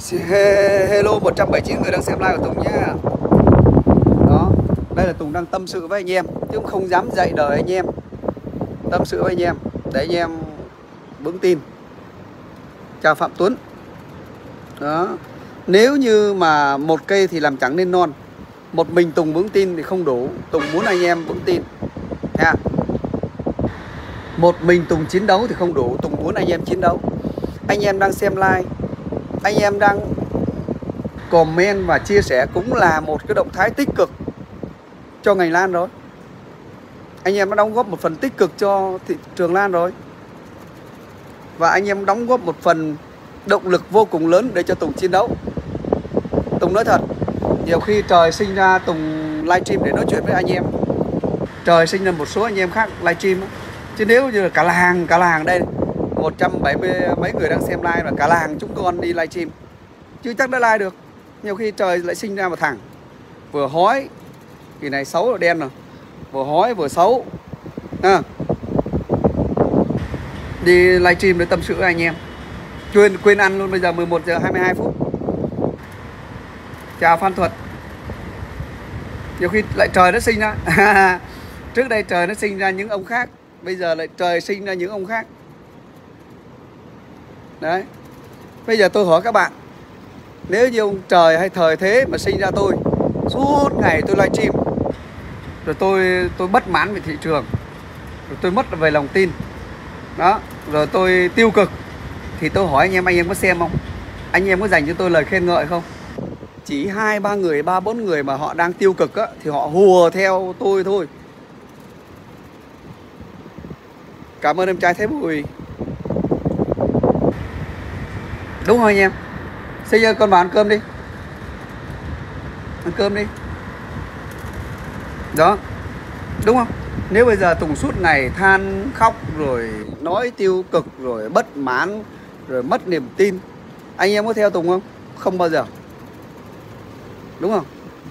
Hello 179 người đang xem live của Tùng nhá. Đó, đây là Tùng đang tâm sự với anh em, chứ không dám dạy đời anh em. Tâm sự với anh em, để anh em vững tin. Chào Phạm Tuấn. Đó, nếu như mà một cây thì làm chẳng nên non. Một mình Tùng vững tin thì không đủ. Tùng muốn anh em vững tin ha. Một mình Tùng chiến đấu thì không đủ. Tùng muốn anh em chiến đấu. Anh em đang xem live, anh em đang comment và chia sẻ cũng là một cái động thái tích cực cho ngành lan rồi. Anh em đã đóng góp một phần tích cực cho thị trường lan rồi. Và anh em đóng góp một phần động lực vô cùng lớn để cho Tùng chiến đấu. Tùng nói thật, nhiều khi trời sinh ra Tùng livestream để nói chuyện với anh em. Trời sinh ra một số anh em khác livestream. Chứ nếu như là cả làng đây 170 mấy người đang xem live, là cả làng chúng con đi livestream chứ chắc đã live được. Nhiều khi trời lại sinh ra một thằng vừa hói, kỳ này xấu rồi đen rồi, vừa hói vừa xấu à. Đi livestream để tâm sự với anh em, quên ăn luôn. Bây giờ 11 giờ 22 phút. Chào Phan Thuật. Nhiều khi lại trời nó sinh ra trước đây trời nó sinh ra những ông khác, bây giờ lại trời sinh ra những ông khác. Đấy, bây giờ tôi hỏi các bạn, nếu như ông trời hay thời thế mà sinh ra tôi, suốt ngày tôi livestream, rồi tôi bất mãn về thị trường, rồi tôi mất về lòng tin đó, rồi tôi tiêu cực, thì tôi hỏi anh em có xem không? Anh em có dành cho tôi lời khen ngợi không? Chỉ 2-3 người, 3-4 người mà họ đang tiêu cực á, thì họ hùa theo tôi thôi. Cảm ơn em trai Thế Bùi. Đúng rồi anh em. Bây giờ con vào ăn cơm đi. Ăn cơm đi. Đó, đúng không? Nếu bây giờ Tùng suốt ngày than khóc, rồi nói tiêu cực, rồi bất mãn, rồi mất niềm tin, anh em có theo Tùng không? Không bao giờ. Đúng không?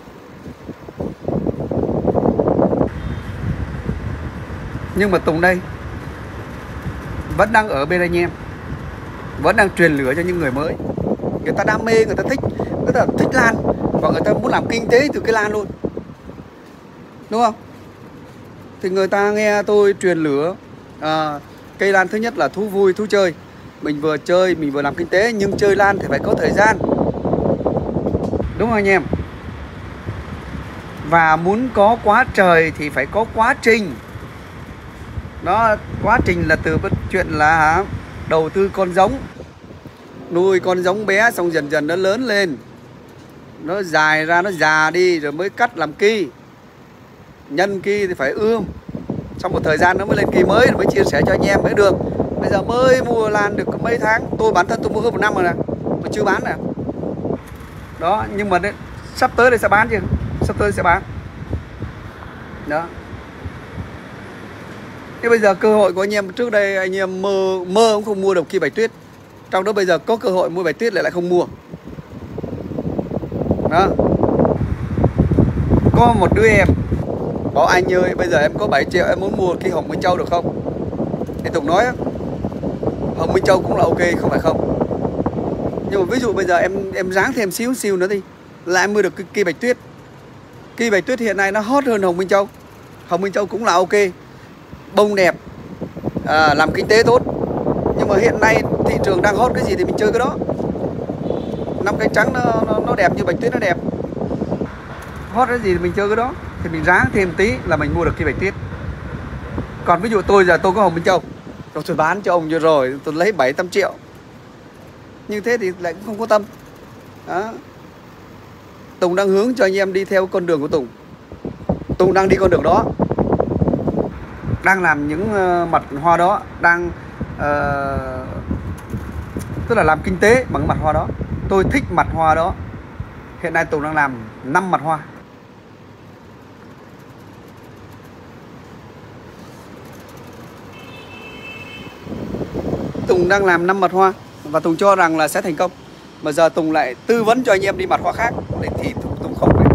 Nhưng mà Tùng đây vẫn đang ở bên anh em, vẫn đang truyền lửa cho những người mới. Người ta đam mê, người ta thích lan, và người ta muốn làm kinh tế từ cái lan luôn. Đúng không? Thì người ta nghe tôi truyền lửa. Cây lan thứ nhất là thú vui, thú chơi. Mình vừa chơi, mình vừa làm kinh tế. Nhưng chơi lan thì phải có thời gian. Đúng không anh em? Và muốn có quá trời thì phải có quá trình. Đó, quá trình là từ chuyện là đầu tư con giống, nuôi con giống bé, xong dần dần nó lớn lên, nó dài ra, nó già đi, rồi mới cắt làm ki. Nhân ki thì phải ươm, xong một thời gian nó mới lên ki mới, rồi mới chia sẻ cho anh em mới được. Bây giờ mới mua lan được mấy tháng. Bản thân tôi mua hơn 1 năm rồi nè, mà chưa bán nè. Đó, nhưng mà sắp tới đây sẽ bán chứ. Sắp tới sẽ bán. Đó. Thế bây giờ cơ hội của anh em, trước đây anh em mơ cũng không mua được Ki Bạch Tuyết. Trong đó bây giờ có cơ hội mua Bạch Tuyết lại không mua. Đó. Có một đứa em bảo anh ơi, bây giờ em có 7 triệu, em muốn mua Ki Hồng Minh Châu được không? Thì Tùng nói Hồng Minh Châu cũng là ok, không phải không. Nhưng mà ví dụ bây giờ em ráng thêm xíu nữa đi, là em mua được Ki Bạch Tuyết. Ki Bạch Tuyết hiện nay nó hot hơn Hồng Minh Châu. Hồng Minh Châu cũng là ok, bông đẹp, làm kinh tế tốt. Nhưng mà hiện nay thị trường đang hot cái gì thì mình chơi cái đó. 5 cánh trắng nó đẹp như Bạch Tuyết nó đẹp. Hot cái gì thì mình chơi cái đó. Thì mình ráng thêm tí là mình mua được Ki Bạch Tuyết. Còn ví dụ tôi giờ tôi có Hồng Minh Châu, rồi tôi bán cho ông rồi tôi lấy 7-8 triệu. Như thế thì lại cũng không có tâm. Đó. Tùng đang hướng cho anh em đi theo con đường của Tùng. Tùng đang đi con đường đó, đang làm những mặt hoa đó, đang tức là làm kinh tế bằng mặt hoa đó. Tôi thích mặt hoa đó. Hiện nay Tùng đang làm 5 mặt hoa. Tùng đang làm 5 mặt hoa và Tùng cho rằng là sẽ thành công. Mà giờ Tùng lại tư vấn cho anh em đi mặt hoa khác thì Tùng không phải.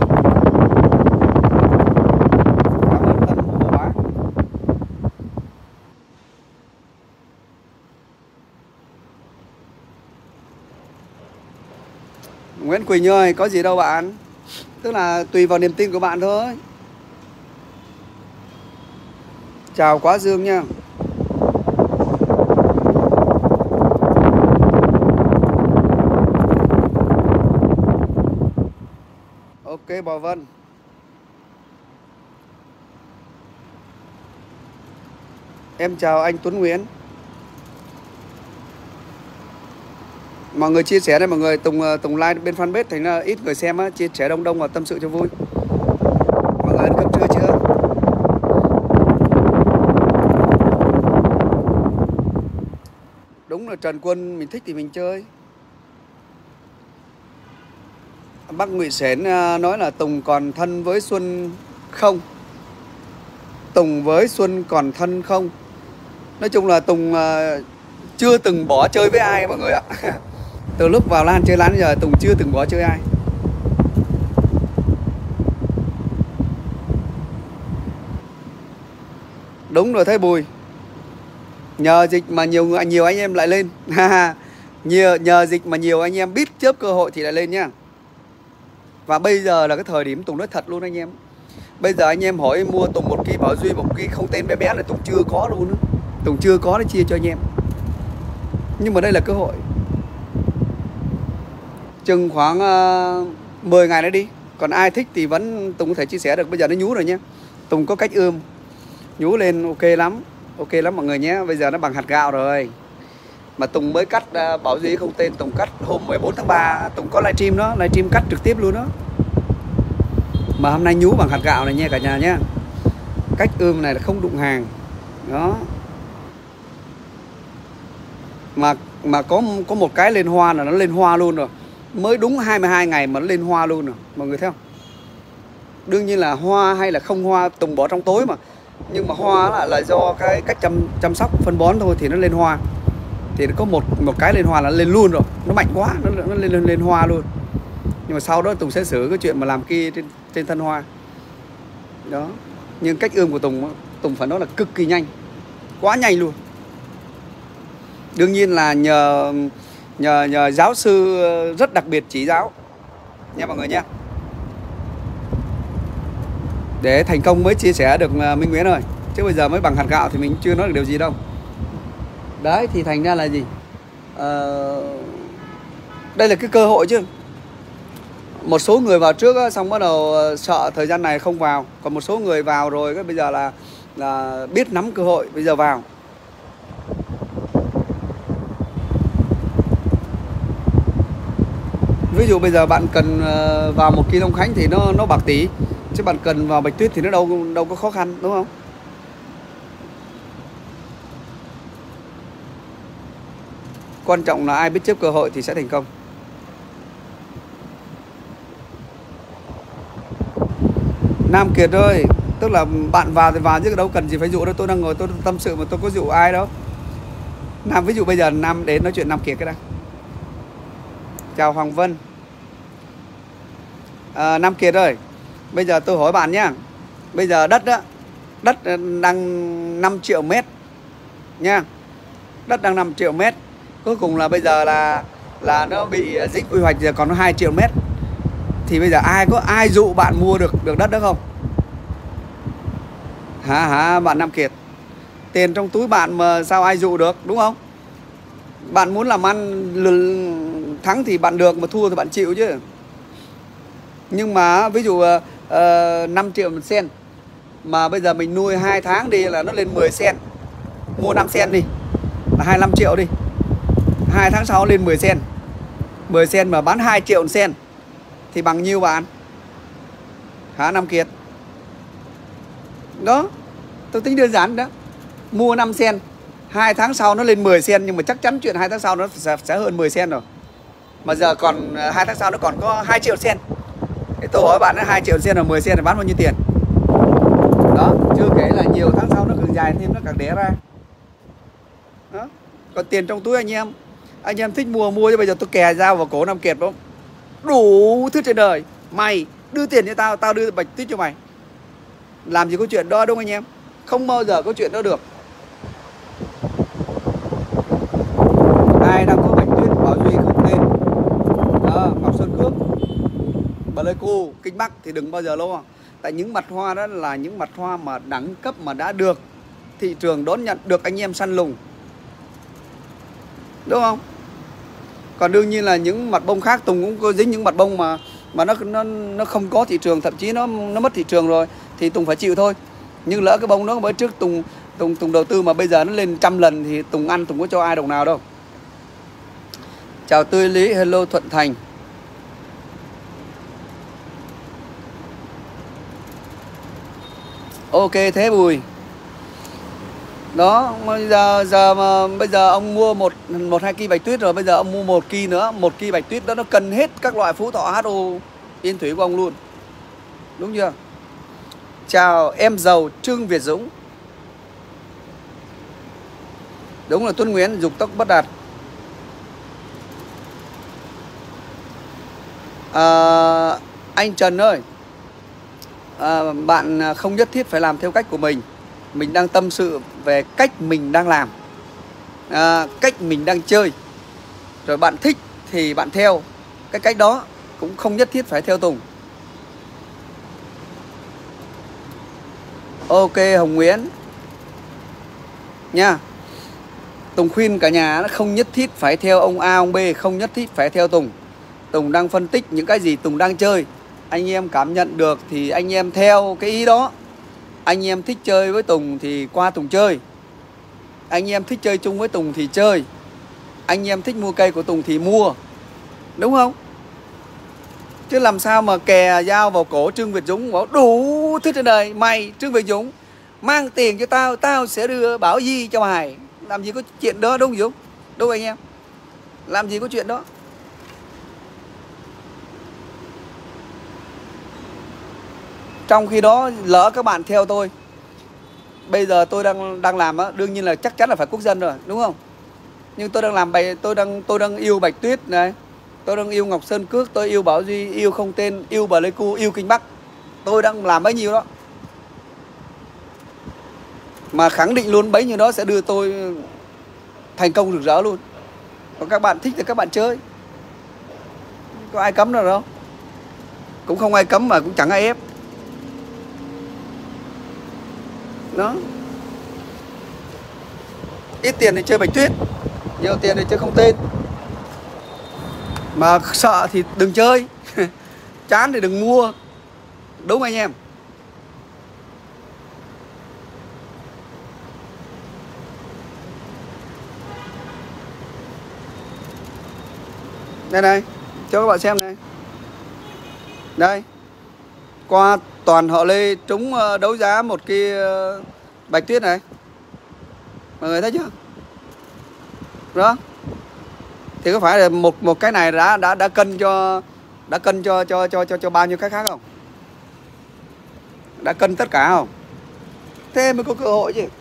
Quỳnh ơi, có gì đâu bạn. Tức là tùy vào niềm tin của bạn thôi. Chào Quá Dương nha. Ok Bảo Vân. Em chào anh Tuấn Nguyễn. Mọi người chia sẻ đây mọi người. Tùng like bên fanpage thành ra ít người xem á. Chia sẻ đông đông và tâm sự cho vui. Mọi người ăn cơm trưa chưa? Đúng là Trần Quân mình thích thì mình chơi. Bác Ngụy Sến nói là Tùng còn thân với Xuân không? Tùng với Xuân còn thân không? Nói chung là Tùng chưa từng bỏ chơi với ai mọi người ạ. Từ lúc vào LAN chơi LAN giờ Tùng chưa từng bỏ chơi ai. Đúng rồi, thấy Bùi. Nhờ dịch mà nhiều anh em lại lên. Nhờ dịch mà nhiều anh em biết chớp cơ hội thì lại lên nhá. Và bây giờ là cái thời điểm Tùng nói thật luôn anh em. Bây giờ anh em hỏi mua Tùng một ký Bảo Duy, một ký không tên bé bé này Tùng chưa có luôn nữa. Tùng chưa có để chia cho anh em. Nhưng mà đây là cơ hội. Chừng khoảng 10 ngày nữa đi. Còn ai thích thì vẫn Tùng có thể chia sẻ được. Bây giờ nó nhú rồi nhé. Tùng có cách ươm. Nhú lên ok lắm. Ok lắm mọi người nhé. Bây giờ nó bằng hạt gạo rồi. Mà Tùng mới cắt Bảo Duy không tên. Tùng cắt hôm 14 tháng 3. Tùng có livestream đó. Livestream cắt trực tiếp luôn đó. Mà hôm nay nhú bằng hạt gạo này nha cả nhà nhé. Cách ươm này là không đụng hàng. Đó. Mà có một cái lên hoa là nó lên hoa luôn rồi. Mới đúng 22 ngày mà nó lên hoa luôn rồi. Mọi người thấy không? Đương nhiên là hoa hay là không hoa Tùng bỏ trong tối mà. Nhưng mà hoa là do cái cách chăm sóc phân bón thôi thì nó lên hoa. Thì nó có một cái lên hoa là lên luôn rồi. Nó mạnh quá, nó lên hoa luôn. Nhưng mà sau đó Tùng sẽ xử cái chuyện mà làm kia trên thân hoa. Đó. Nhưng cách ươm của Tùng phải nói là cực kỳ nhanh. Quá nhanh luôn. Đương nhiên là nhờ giáo sư rất đặc biệt chỉ giáo nha mọi người nhé. Để thành công mới chia sẻ được Minh Nguyễn rồi. Chứ bây giờ mới bằng hạt gạo thì mình chưa nói được điều gì đâu. Đấy thì thành ra là gì? Đây là cái cơ hội chứ. Một số người vào trước á, xong bắt đầu sợ thời gian này không vào. Còn một số người vào rồi cái bây giờ là biết nắm cơ hội, bây giờ vào. Ví dụ bây giờ bạn cần vào một kỳ Long Khánh thì nó bạc tỷ. Chứ bạn cần vào Bạch Tuyết thì nó đâu có khó khăn, đúng không? Quan trọng là ai biết chấp cơ hội thì sẽ thành công. Nam Kiệt ơi, tức là bạn vào thì vào chứ đâu cần gì phải dụ đâu. Tôi đang ngồi tôi tâm sự mà tôi có dụ ai đâu. Nam, ví dụ bây giờ Nam đến nói chuyện Nam Kiệt cái đã. Chào Hoàng Vân. Nam Kiệt ơi, bây giờ tôi hỏi bạn nhá. Bây giờ đất đang 5 triệu mét nha. Đất đang 5 triệu mét. Cuối cùng là bây giờ là nó bị dính quy hoạch giờ còn nó 2 triệu mét. Thì bây giờ ai dụ bạn mua được đất đó không? Hả bạn Nam Kiệt. Tiền trong túi bạn mà sao ai dụ được, đúng không? Bạn muốn làm ăn thắng thì bạn được, mà thua thì bạn chịu chứ. Nhưng mà ví dụ 5 triệu một sen, mà bây giờ mình nuôi 2 tháng đi là nó lên 10 sen. Mua 5 sen đi là 25 triệu đi. 2 tháng sau lên 10 sen. 10 sen mà bán 2 triệu một sen thì bằng nhiêu bạn? Hả Nam Kiệt? Đó, tôi tính đơn giản đó. Mua 5 sen, 2 tháng sau nó lên 10 sen. Nhưng mà chắc chắn chuyện 2 tháng sau nó sẽ hơn 10 sen rồi. Mà giờ còn 2 tháng sau nó còn có 2 triệu sen. Thế tôi hỏi bạn, 2 triệu sen là 10 sen thì bán bao nhiêu tiền? Đó, chưa kể là nhiều tháng sau nó càng dài thêm, nó càng đẻ ra. Đó, còn tiền trong túi anh em thích mua chứ bây giờ tôi kè dao vào cổ Nam Kiệt không? Đủ thứ trên đời. Mày đưa tiền cho tao, tao đưa Bạch Tuyết cho mày. Làm gì có chuyện đó đúng không anh em? Không bao giờ có chuyện đó được. Ai đang có Bạch Tuyết Bảo Duy không tên đó, Ngọc Sơn Cước Pleiku, Kinh Bắc thì đừng bao giờ lo. Tại những mặt hoa đó là những mặt hoa mà đẳng cấp mà đã được thị trường đón nhận, được anh em săn lùng, đúng không? Còn đương nhiên là những mặt bông khác Tùng cũng có dính những mặt bông mà nó không có thị trường, thậm chí nó mất thị trường rồi thì Tùng phải chịu thôi. Nhưng lỡ cái bông đó bữa trước Tùng đầu tư mà bây giờ nó lên 100 lần thì Tùng ăn, Tùng có cho ai đồng nào đâu. Chào Tươi Lý, hello Thuận Thành. Ok thế Bùi. Đó, bây giờ ông mua một hai kỳ bạch tuyết rồi, bây giờ ông mua 1 kỳ nữa, 1 kỳ bạch tuyết đó nó cân hết các loại Phú Thọ HO Yên Thủy của ông luôn. Đúng chưa? Chào em giàu Trương Việt Dũng. Đúng là Tuấn Nguyễn dục tốc bất đạt. Anh Trần ơi, bạn không nhất thiết phải làm theo cách của mình. Mình đang tâm sự về cách mình đang làm, cách mình đang chơi. Rồi bạn thích thì bạn theo cái cách đó, cũng không nhất thiết phải theo Tùng. Ok Hồng Nguyễn nha. Tùng khuyên cả nhà không nhất thiết phải theo ông A, ông B, không nhất thiết phải theo Tùng. Tùng đang phân tích những cái gì Tùng đang chơi. Anh em cảm nhận được thì anh em theo cái ý đó. Anh em thích chơi với Tùng thì qua Tùng chơi. Anh em thích chơi chung với Tùng thì chơi. Anh em thích mua cây của Tùng thì mua. Đúng không? Chứ làm sao mà kè dao vào cổ Trương Việt Dũng bảo đủ thứ trên đời. Mày Trương Việt Dũng mang tiền cho tao, tao sẽ đưa Bảo Di cho mày. Làm gì có chuyện đó, đúng không Dũng? Đúng anh em? Làm gì có chuyện đó. Trong khi đó lỡ các bạn theo tôi, bây giờ tôi đang làm á, đương nhiên là chắc chắn là phải quốc dân rồi, đúng không? Nhưng tôi đang làm tôi đang yêu Bạch Tuyết này, tôi đang yêu Ngọc Sơn Cước, tôi yêu Bảo Duy, yêu Không Tên, yêu Pleiku, yêu Kinh Bắc. Tôi đang làm bấy nhiêu đó. Mà khẳng định luôn bấy nhiêu đó sẽ đưa tôi thành công rực rỡ luôn. Còn các bạn thích thì các bạn chơi, có ai cấm đâu đâu. Cũng không ai cấm mà cũng chẳng ai ép. Đó. Ít tiền thì chơi Bạch Tuyết, nhiều tiền thì chơi Không Tên. Mà sợ thì đừng chơi. Chán thì đừng mua. Đúng anh em? Đây này, cho các bạn xem này. Đây. Qua toàn họ Lê trúng đấu giá một cái Bạch Tuyết này. Mọi người thấy chưa? Đó. Thì có phải là một cái này đã cân cho bao nhiêu cái khác không? Đã cân tất cả không? Thế mới có cơ hội chứ.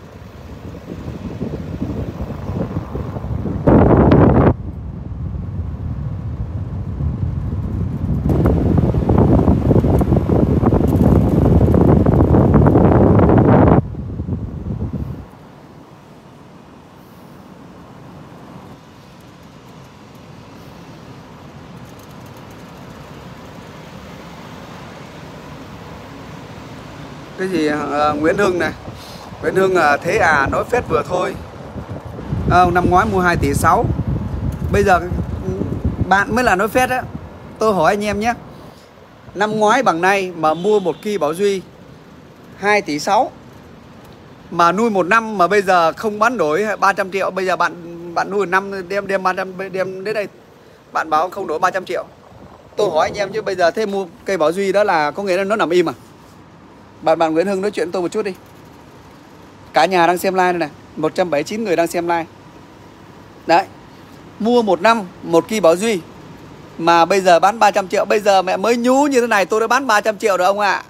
Cái gì Nguyễn Hưng này. Nguyễn Hưng thế nói phét vừa thôi. Năm ngoái mua 2,6 tỷ. Bây giờ bạn mới là nói phét á. Tôi hỏi anh em nhé. Năm ngoái bằng nay mà mua một kỳ Bảo Duy 2,6 tỷ, mà nuôi 1 năm mà bây giờ không bán đổi 300 triệu. Bây giờ bạn nuôi 1 năm đem 300, đem đến đây bạn báo không đổi 300 triệu. Tôi hỏi anh em chứ bây giờ thế mua cây Bảo Duy đó là có nghĩa là nó nằm im à? Bạn Nguyễn Hưng nói chuyện tôi một chút đi. Cả nhà đang xem live đây này, 179 người đang xem live. Đấy. Mua 1 năm một kỳ Bảo Duy mà bây giờ bán 300 triệu. Bây giờ mẹ mới nhú như thế này tôi đã bán 300 triệu rồi ông ạ.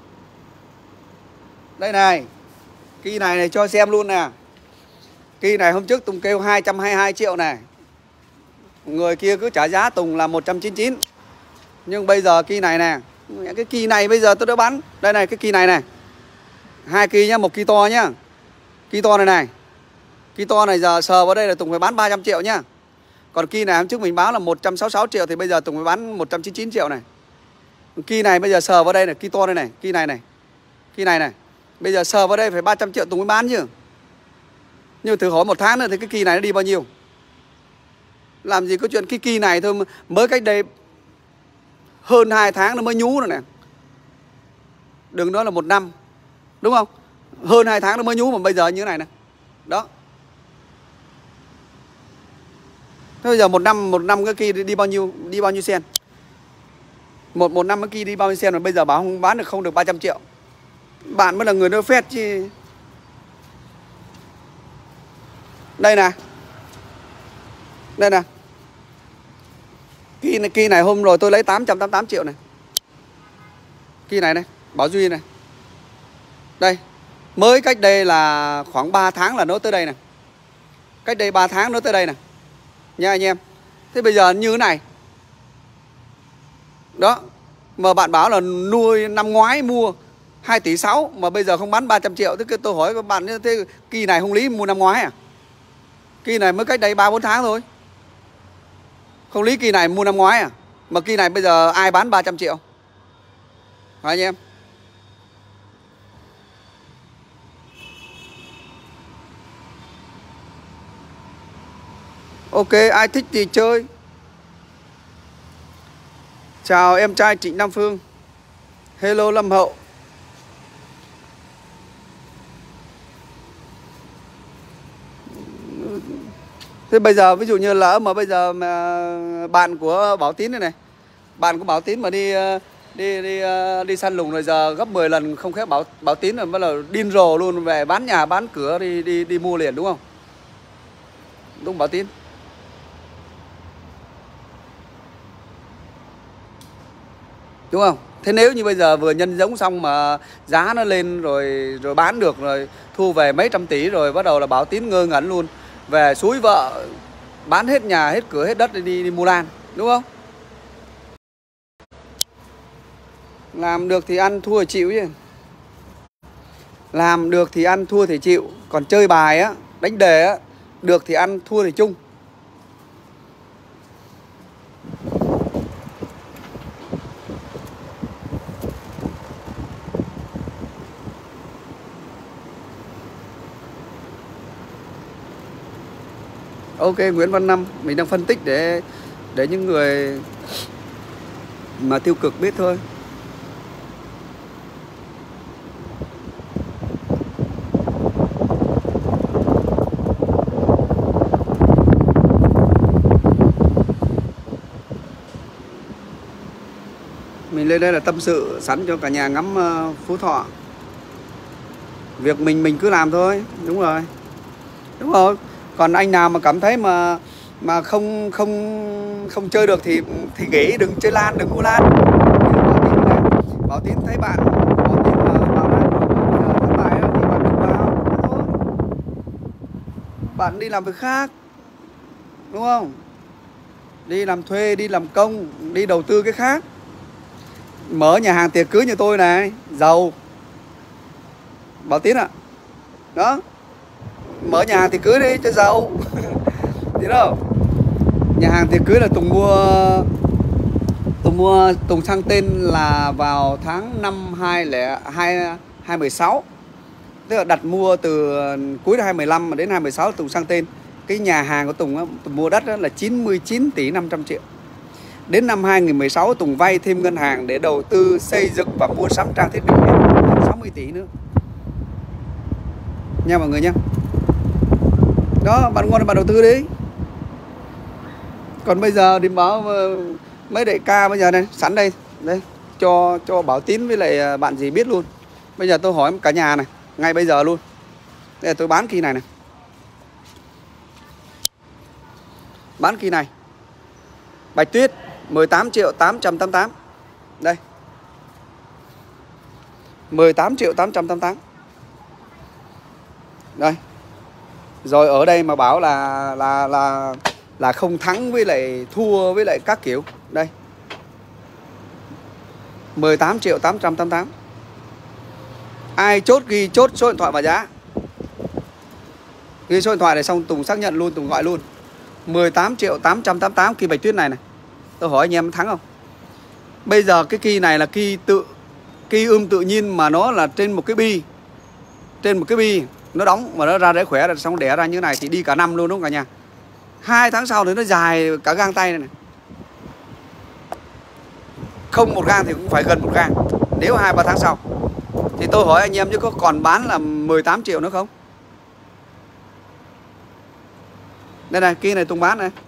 Đây này. Kỳ này cho xem luôn nè. Kỳ này hôm trước Tùng kêu 222 triệu này. Người kia cứ trả giá Tùng là 199. Nhưng bây giờ kỳ này nè, cái kỳ này bây giờ tôi đã bán. Đây này, cái kỳ này này. 2 kỳ nhá, một kỳ to nhá. Kỳ to này này. Kỳ to này giờ sờ vào đây là Tùng phải bán 300 triệu nhá. Còn kỳ này hôm trước mình báo là 166 triệu thì bây giờ Tùng phải bán 199 triệu này. Kỳ này bây giờ sờ vào đây này, kỳ to đây này, kỳ này này. Kỳ này này. Bây giờ sờ vào đây phải 300 triệu Tùng mới bán chứ. Nhưng thử hỏi một tháng nữa thì cái kỳ này nó đi bao nhiêu? Làm gì có chuyện cái kỳ này thôi mới cách đây hơn 2 tháng nó mới nhú rồi nè. Đừng nói là 1 năm. Đúng không? Hơn 2 tháng nó mới nhú mà bây giờ như thế này nè. Đó. Thế bây giờ một năm cái kỳ đi bao nhiêu sen? Một năm cái kỳ đi bao nhiêu sen mà bây giờ bảo không bán được, không được 300 triệu. Bạn mới là người nói phét chứ. Đây nè. Đây nè. Kỳ này hôm rồi tôi lấy 888 triệu này. Kỳ này này, Bảo Duy này. Đây, mới cách đây là khoảng 3 tháng là nó tới đây này. Cách đây 3 tháng nó tới đây này. Nha anh em. Thế bây giờ như thế này. Đó. Mà bạn bảo là nuôi năm ngoái mua 2 tỷ 6 mà bây giờ không bán 300 triệu. Thế tôi hỏi các bạn, thế kỳ này không lý mua năm ngoái à? Kỳ này mới cách đây 3-4 tháng thôi. Không lý kỳ này mua năm ngoái à? Mà kỳ này bây giờ ai bán 300 triệu? Hả anh em? Ok, ai thích thì chơi. Chào em trai Trịnh Nam Phương. Hello Lâm Hậu. Thế bây giờ ví dụ như lỡ mà bây giờ mà bạn của Bảo Tín này, bạn của Bảo Tín mà đi săn lùng rồi giờ gấp 10 lần không khép Bảo Tín rồi, bắt đầu điên rồ luôn, về bán nhà bán cửa đi mua liền, đúng không? Đúng Bảo Tín. Đúng không? Thế nếu như bây giờ vừa nhân giống xong mà giá nó lên rồi bán được rồi thu về mấy trăm tỷ rồi, bắt đầu là Bảo Tín ngơ ngẩn luôn, về xúi vợ bán hết nhà hết cửa hết đất đi mua lan, đúng không? Làm được thì ăn, thua thì chịu chứ. Làm được thì ăn, thua thì chịu. Còn chơi bài á, đánh đề á, được thì ăn, thua thì chung. Ok, Nguyễn Văn Năm, mình đang phân tích để những người mà tiêu cực biết thôi. Mình lên đây là tâm sự sẵn cho cả nhà ngắm Phú Thọ. Việc mình cứ làm thôi, đúng rồi. Đúng rồi. Còn anh nào mà cảm thấy mà không chơi được thì nghỉ, đừng chơi lan, đừng mua lan. Bảo Tín thấy bạn Bảo Tín mà vào lan rồi thất bại thì bạn đừng vào thôi. Bạn đi làm việc khác, đúng không? Đi làm thuê, đi làm công, đi đầu tư cái khác. Mở nhà hàng tiệc cưới như tôi này, giàu. Bảo Tín ạ. Đó. Mở nhà hàng tiệc cưới đi cho giàu. Thế đâu? Nhà hàng tiệc cưới là Tùng sang tên là vào tháng 5 2016. Tức là đặt mua từ cuối năm 2015 mà đến 2016 Tùng sang tên. Cái nhà hàng của Tùng mua đất là 99 tỷ 500 triệu. Đến năm 2016 Tùng vay thêm ngân hàng để đầu tư xây dựng và mua sắm trang thiết bị 60 tỷ nữa. Nha mọi người nhé. Đó, bạn ngon bạn đầu tư đi. Còn bây giờ thì báo mấy đại ca bây giờ này sẵn đây, cho Bảo Tín với lại bạn gì biết luôn. Bây giờ tôi hỏi cả nhà này, ngay bây giờ luôn. Đây là tôi bán kỳ này này. Bán kỳ này. Bạch Tuyết 18 triệu 888. Đây. 18 triệu 888. Đây. Rồi ở đây mà bảo là không thắng với lại thua với lại các kiểu. Đây. 18 triệu 888. Ai chốt ghi chốt số điện thoại và giá. Ghi số điện thoại này xong Tùng xác nhận luôn, Tùng gọi luôn. 18 triệu 888 kỳ Bạch Tuyết này này. Tôi hỏi anh em thắng không? Bây giờ cái kỳ này là kỳ tự nhiên mà nó là trên một cái bi. Trên một cái bi nó đóng và nó ra rễ khỏe rồi xong đẻ ra như này thì đi cả năm luôn đúng không cả nhà. 2 tháng sau thì nó dài cả gang tay này, này. Không một gang thì cũng phải gần một gang. Nếu 2-3 tháng sau. Thì tôi hỏi anh em chứ có còn bán là 18 triệu nữa không? Đây này, kia này Tùng bán này.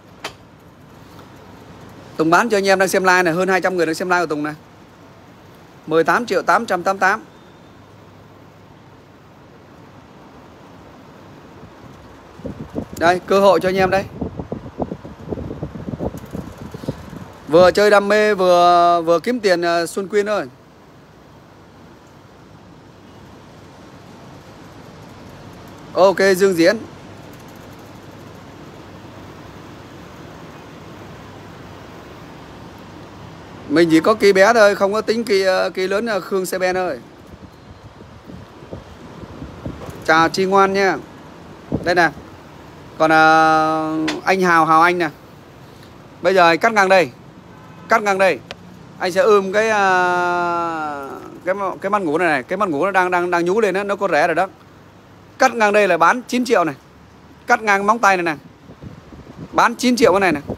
Tùng bán cho anh em đang xem live này, hơn 200 người đang xem live của Tùng này. 18 triệu 888. Đây, cơ hội cho anh em đây. Vừa chơi đam mê vừa kiếm tiền Xuân Quyên ơi. Ok Dương Diễn. Mình chỉ có kỳ bé thôi, không có tính kỳ lớn là Khương Xe Ben ơi. Chào Chi Ngoan nha. Đây nè. Còn anh Hào Anh nè. Bây giờ cắt ngang đây. Cắt ngang đây. Anh sẽ ươm cái mắt ngủ này này, cái mắt ngủ nó đang nhú lên đó, nó có rẻ rồi đó. Cắt ngang đây là bán 9 triệu này. Cắt ngang móng tay này này. Bán 9 triệu cái này này.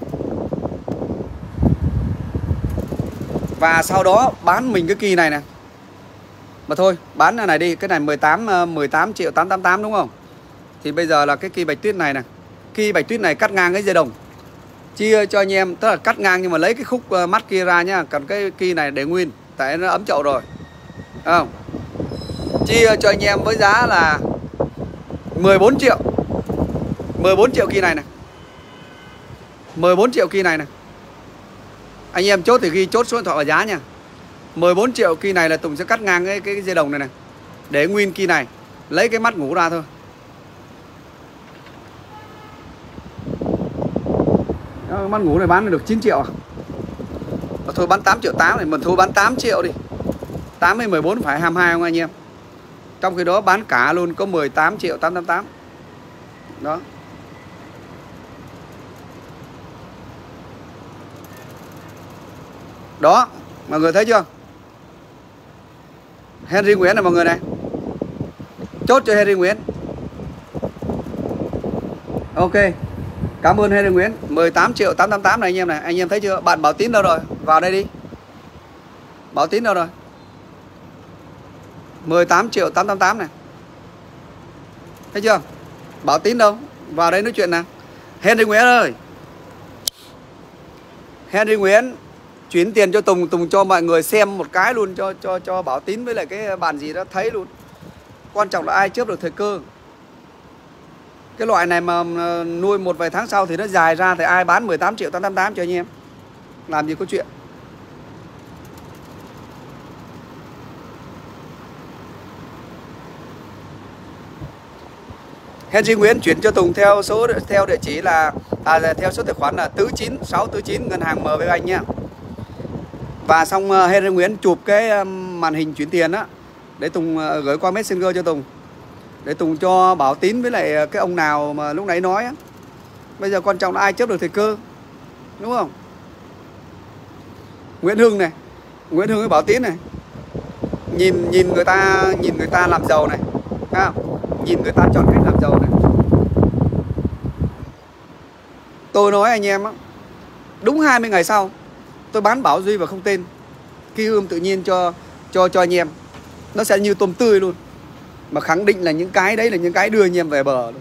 Và sau đó bán mình cái kỳ này nè. Mà thôi, bán này đi, cái này 18 triệu 888 đúng không? Thì bây giờ là cái kỳ bạch tuyết này nè. Kỳ bạch tuyết này cắt ngang cái dây đồng. Chia cho anh em, tức là cắt ngang nhưng mà lấy cái khúc mắt kia ra nhá. Còn cái kỳ này để nguyên, tại nó ấm chậu rồi. Đúng không? Chia cho anh em với giá là 14 triệu. 14 triệu kỳ này nè. 14 triệu kỳ này nè. Anh em chốt thì ghi chốt số điện thoại và giá nha. 14 triệu kỳ này là Tùng sẽ cắt ngang cái dây đồng này này. Để nguyên kỳ này. Lấy cái mắt ngủ ra thôi. Mắt ngủ này bán được 9 triệu à? Mà thôi bán 8 triệu 8 này. Mình thôi bán 8 triệu đi. 8 với 14 phải 22 không anh em? Trong khi đó bán cả luôn có 18 triệu 888. Đó. Đó, mọi người thấy chưa? Henry Nguyễn này mọi người này. Chốt cho Henry Nguyễn. Ok. Cảm ơn Henry Nguyễn. 18 triệu 888 này anh em này. Anh em thấy chưa? Bạn Bảo Tín đâu rồi? Vào đây đi. Bảo Tín đâu rồi? 18 triệu 888 này. Thấy chưa? Bảo Tín đâu? Vào đây nói chuyện nào. Henry Nguyễn ơi. Henry Nguyễn chuyển tiền cho Tùng. Tùng cho mọi người xem một cái luôn. Cho Bảo Tín với lại cái bàn gì đó thấy luôn. Quan trọng là ai chớp được thời cơ. Cái loại này mà nuôi một vài tháng sau thì nó dài ra thì ai bán 18 triệu 888 cho anh em. Làm gì có chuyện. Henry Nguyễn chuyển cho Tùng theo địa chỉ là theo số tài khoản là 49649 ngân hàng MB Bank nha. Và xong Henry Nguyễn chụp cái màn hình chuyển tiền á để Tùng gửi qua Messenger cho Tùng. Để Tùng cho Bảo Tín với lại cái ông nào mà lúc nãy nói á. Bây giờ quan trọng là ai chấp được thời cơ. Đúng không? Nguyễn Hưng này. Nguyễn Hưng với Bảo Tín này. Nhìn người ta làm giàu này. Thấy không? Nhìn người ta chọn cách làm giàu này. Tôi nói anh em á, đúng 20 ngày sau tôi bán Bảo Duy và không tên Kỳ ươm tự nhiên cho anh em. Nó sẽ như tôm tươi luôn. Mà khẳng định là những cái đấy là những cái đưa anh em về bờ luôn.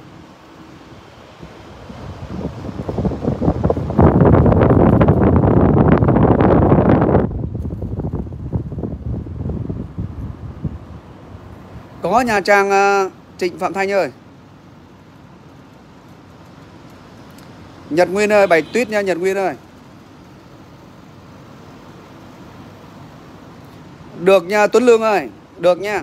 Có Nha Trang Trịnh Phạm Thanh ơi. Nhật Nguyên ơi, Bạch Tuyết nha Nhật Nguyên ơi. Được nha Tuấn Lương ơi, được nha.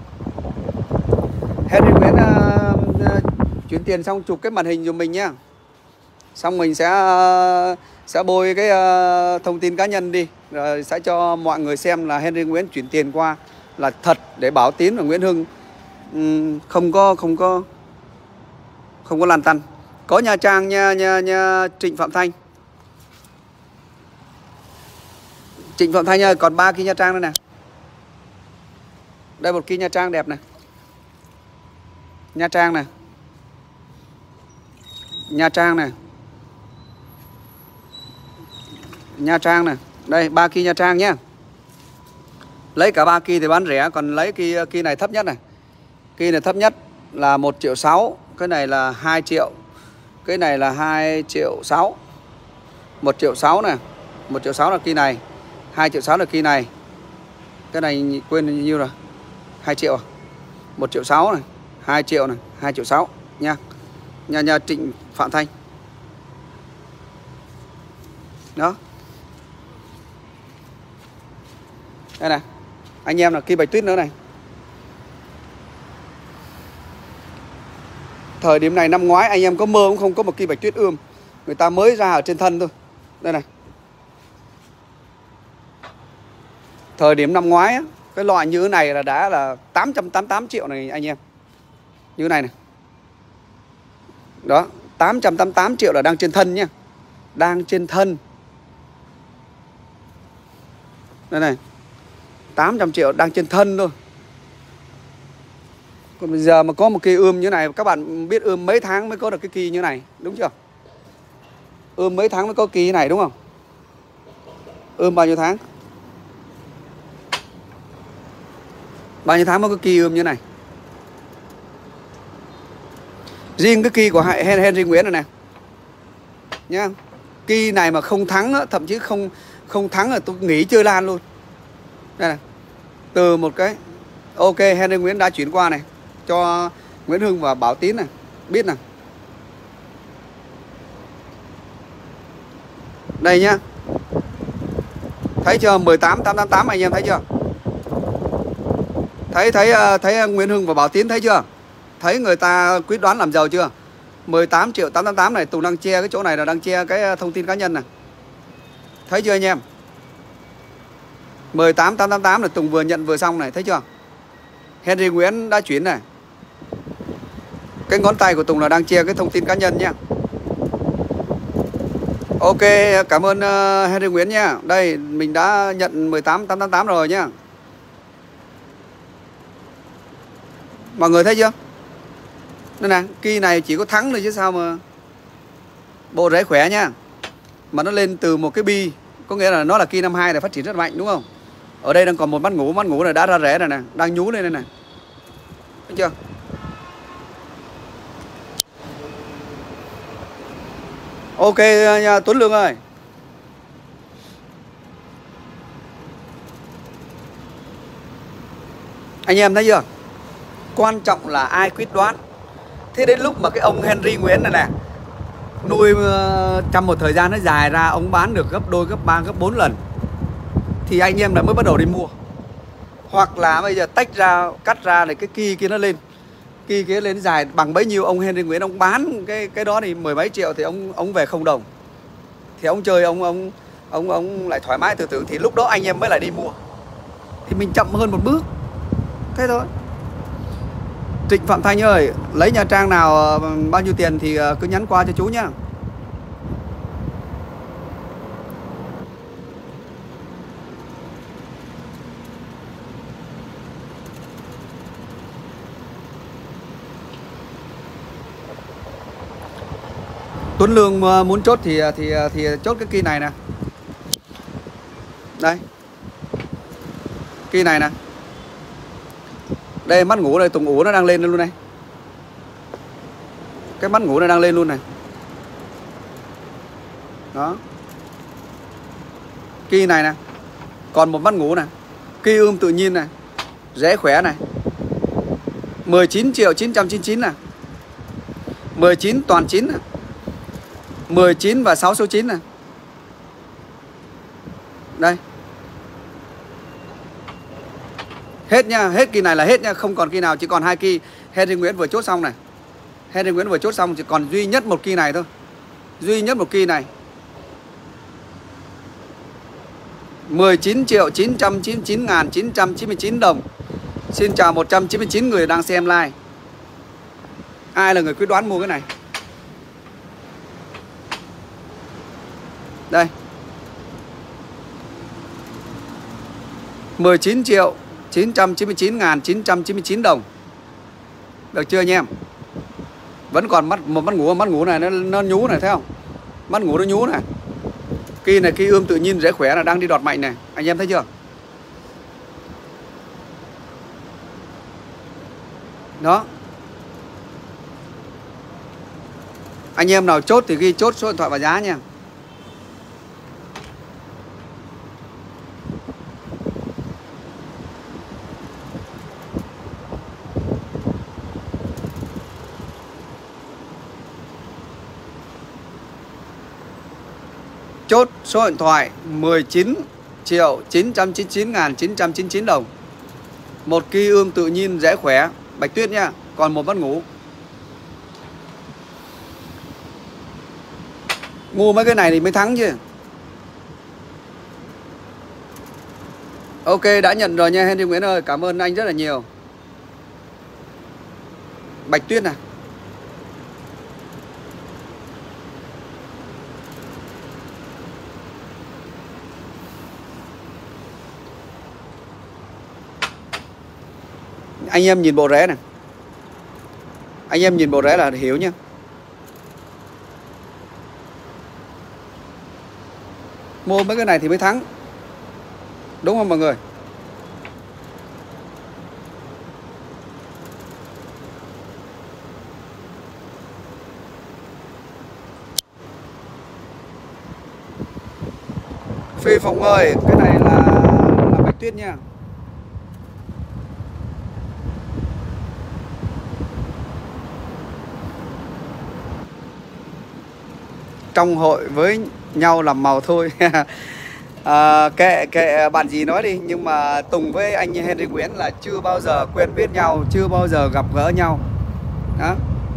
Henry Nguyễn chuyển tiền xong chụp cái màn hình giùm mình nhá. Xong mình sẽ bôi cái thông tin cá nhân đi. Rồi sẽ cho mọi người xem là Henry Nguyễn chuyển tiền qua là thật, để Bảo Tín và Nguyễn Hưng không có lan tăn. Có Nha Trang nha Trịnh Phạm Thanh. Trịnh Phạm Thanh ơi, còn 3 ký Nha Trang nữa nè. Đây một ký Nha Trang đẹp này. Nha Trang này. Nha Trang này. Nha Trang này. Đây 3 ký Nha Trang nhé. Lấy cả 3 ký thì bán rẻ. Còn lấy ký này thấp nhất này. Ký này thấp nhất là 1,6 triệu. Cái này là 2 triệu. Cái này là 2,6 triệu. 1,6 triệu này. 1,6 triệu là ký này. 2,6 triệu là ký này. Cái này quên nhiêu rồi. 2 triệu à? 1,6 triệu này. 2 triệu này. 2,6 triệu nha. Nha Trịnh Phạm Thanh. Đó. Đây này. Anh em là ký bạch tuyết nữa này. Thời điểm này năm ngoái anh em có mơ cũng không có một kỳ bạch tuyết ươm. Người ta mới ra ở trên thân thôi. Đây này. Thời điểm năm ngoái á, cái loại như thế này là đã là 888 triệu này anh em. Như thế này này. Đó, 888 triệu là đang trên thân nhá. Đang trên thân. Đây này. 800 triệu đang trên thân thôi. Còn bây giờ mà có một cây ươm như này, các bạn biết ươm mấy tháng mới có được cái kỳ như này, đúng chưa? Ươm mấy tháng mới có kỳ như này đúng không? Ươm bao nhiêu tháng? Bao nhiêu tháng mới có kỳ ươm như này? Riêng cái kỳ của Henry Nguyễn này nè. Nhá. Kỳ này mà không thắng, thậm chí không thắng là tôi nghỉ chơi lan luôn. Đây này. Từ một cái ok, Henry Nguyễn đã chuyển qua này cho Nguyễn Hưng và Bảo Tín này, biết nè. Đây nhá. Thấy chưa? 18888 anh em thấy chưa? Thấy Nguyễn Hưng và Bảo Tín thấy chưa? Thấy người ta quyết đoán làm giàu chưa? 18.888 này, Tùng đang che cái chỗ này là đang che cái thông tin cá nhân này. Thấy chưa anh em? 18.888 là Tùng vừa nhận vừa xong này, thấy chưa? Henry Nguyễn đã chuyển này. Cái ngón tay của Tùng là đang che cái thông tin cá nhân nhá. Ok, cảm ơn Henry Nguyễn nha. Đây, mình đã nhận 18.888 rồi nhá. Mọi người thấy chưa? Đây nè, kỳ này chỉ có thắng thôi chứ sao mà. Bộ rễ khỏe nha. Mà nó lên từ một cái bi, có nghĩa là nó là kỳ năm 2 để phát triển rất mạnh đúng không? Ở đây đang còn một mắt ngủ này đã ra rễ này nè, đang nhú lên đây này. Thấy chưa? Ok nha Tuấn Lương ơi. Anh em thấy chưa? Quan trọng là ai quyết đoán. Thế đến lúc mà cái ông Henry Nguyễn này nè nuôi trong một thời gian nó dài ra, ông bán được gấp đôi, gấp 3, gấp 4 lần thì anh em là mới bắt đầu đi mua. Hoặc là bây giờ tách ra, cắt ra để cái kỳ kia nó lên. Kỳ kia lên dài bằng bấy nhiêu, ông Henry Nguyễn ông bán cái đó thì 10 mấy triệu thì ông về 0 đồng. Thì ông chơi ông lại thoải mái từ từ thì lúc đó anh em mới lại đi mua. Thì mình chậm hơn một bước. Thế thôi. Trịnh Phạm Thanh ơi, lấy Nha Trang nào bao nhiêu tiền thì cứ nhắn qua cho chú nhá. Tuấn Lương muốn chốt thì chốt cái kỳ này nè. Đây. Kỳ này nè. Đây mắt ngủ này, Tùng ủ nó đang lên luôn này. Cái mắt ngủ này đang lên luôn này. Đó. Kỳ này nè. Còn một mắt ngủ này. Kỳ ươm tự nhiên này. Rễ khỏe này. 19.999 này. 19 toàn 9 này. 19 và 6 số 9 này. Đây. Hết nha, hết kỳ này là hết nha, không còn kỳ nào, chỉ còn 2 kỳ. Henry Nguyễn vừa chốt xong này. Henry Nguyễn vừa chốt xong chỉ còn duy nhất một kỳ này thôi. Duy nhất một kỳ này. 19.999.999 đồng. Xin chào 199 người đang xem live. Ai là người quyết đoán mua cái này? Đây. 19 triệu 999.999 đồng. Được chưa anh em? Vẫn còn một mắt ngủ này nó nhú này, thấy không? Mắt ngủ nó nhú này. Kỳ này, kỳ ươm tự nhiên rễ khỏe là đang đi đọt mạnh này. Anh em thấy chưa? Đó. Anh em nào chốt thì ghi chốt số điện thoại và giá nha. Chốt số điện thoại 19.999.999 đồng. Một kỳ ươm tự nhiên rễ khỏe Bạch Tuyết nha. Còn một mắt ngủ. Mua mấy cái này thì mới thắng chứ. Ok, đã nhận rồi nha Henry Nguyễn ơi. Cảm ơn anh rất là nhiều. Bạch Tuyết này. Anh em nhìn bộ rễ này. Anh em nhìn bộ rễ là hiểu nhá. Mua mấy cái này thì mới thắng. Đúng không mọi người? Phi Phụng ơi, cái này là Bạch Tuyết nha. Trong hội với nhau làm màu thôi. Kệ bạn gì nói đi. Nhưng mà Tùng với anh Henry Nguyễn là chưa bao giờ quen biết nhau, chưa bao giờ gặp gỡ nhau. Đó.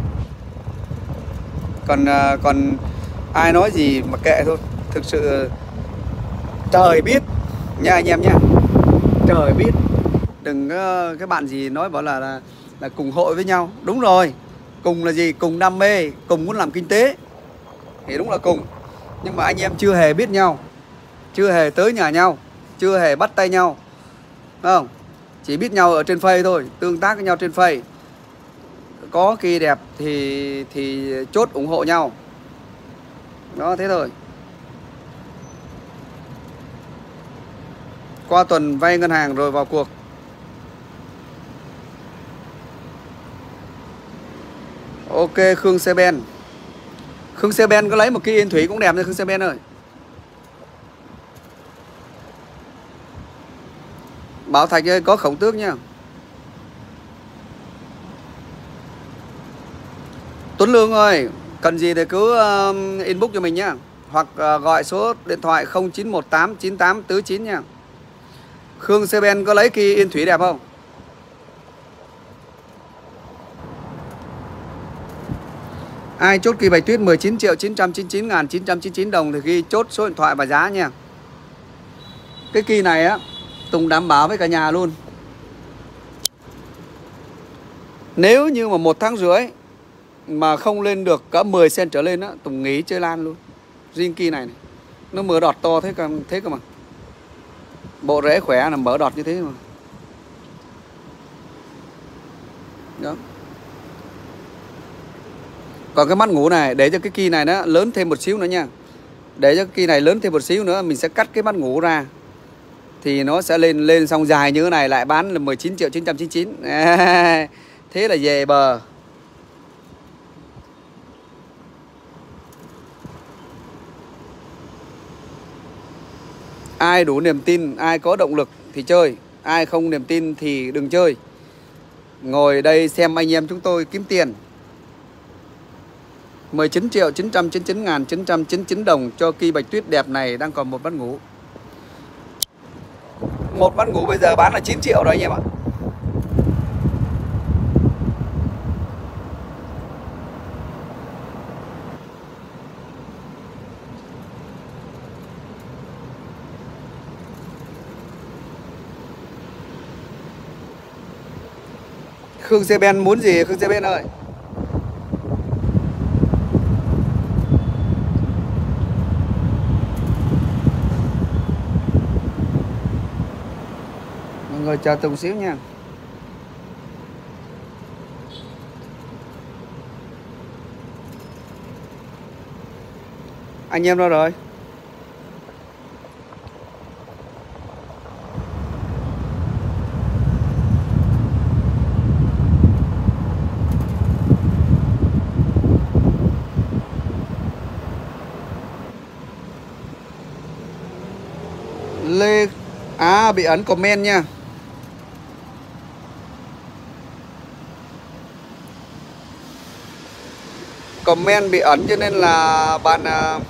Còn ai nói gì mà kệ thôi. Thực sự trời biết nha anh em nha. Trời biết. Đừng cái bạn gì nói bảo là cùng hội với nhau. Đúng rồi. Cùng là gì? Cùng đam mê, cùng muốn làm kinh tế thì đúng là cùng. Nhưng mà anh em chưa hề biết nhau, chưa hề tới nhà nhau, chưa hề bắt tay nhau, đúng không? Chỉ biết nhau ở trên Face thôi, tương tác với nhau trên Face. Có kỳ đẹp thì chốt ủng hộ nhau. Đó, thế thôi. Qua tuần vay ngân hàng rồi vào cuộc. Ok, Khương Seben. Khương Seben có lấy một cái yên thủy cũng đẹp nha Khương Seben ơi. Bảo Thạch ơi, có khổng tước nha. Tuấn Lương ơi, cần gì thì cứ inbox cho mình nhá. Hoặc gọi số điện thoại 09189849 nha. Khương Seben có lấy cái yên thủy đẹp không? Ai chốt kỳ Bạch Tuyết 19.999.999 đồng thì ghi chốt số điện thoại và giá nha. Cái kỳ này á, Tùng đảm bảo với cả nhà luôn. Nếu như mà 1 tháng rưỡi mà không lên được cả 10 cent trở lên á, Tùng nghỉ chơi lan luôn. Riêng kỳ này, nó mở đọt to thế cơ mà. Bộ rễ khỏe là mở đọt như thế mà. Đó. Còn cái mắt ngủ này, để cho cái kỳ này nó lớn thêm một xíu nữa nha. Để cho cái kỳ này lớn thêm một xíu nữa, mình sẽ cắt cái mắt ngủ ra. Thì nó sẽ lên xong dài như thế này, lại bán là 19.999. Thế là về bờ. Ai đủ niềm tin, ai có động lực thì chơi. Ai không niềm tin thì đừng chơi. Ngồi đây xem anh em chúng tôi kiếm tiền. 19.999.999 đồng cho kỳ Bạch Tuyết đẹp này đang còn một mắt ngủ. Một mắt ngủ bây giờ bán là 9 triệu rồi anh em ạ. Khương Seben muốn gì Khương Seben ơi? Rồi chờ Tùng xíu nha. Anh em đâu rồi? Lê bị ấn comment nha. Comment bị ấn cho nên là bạn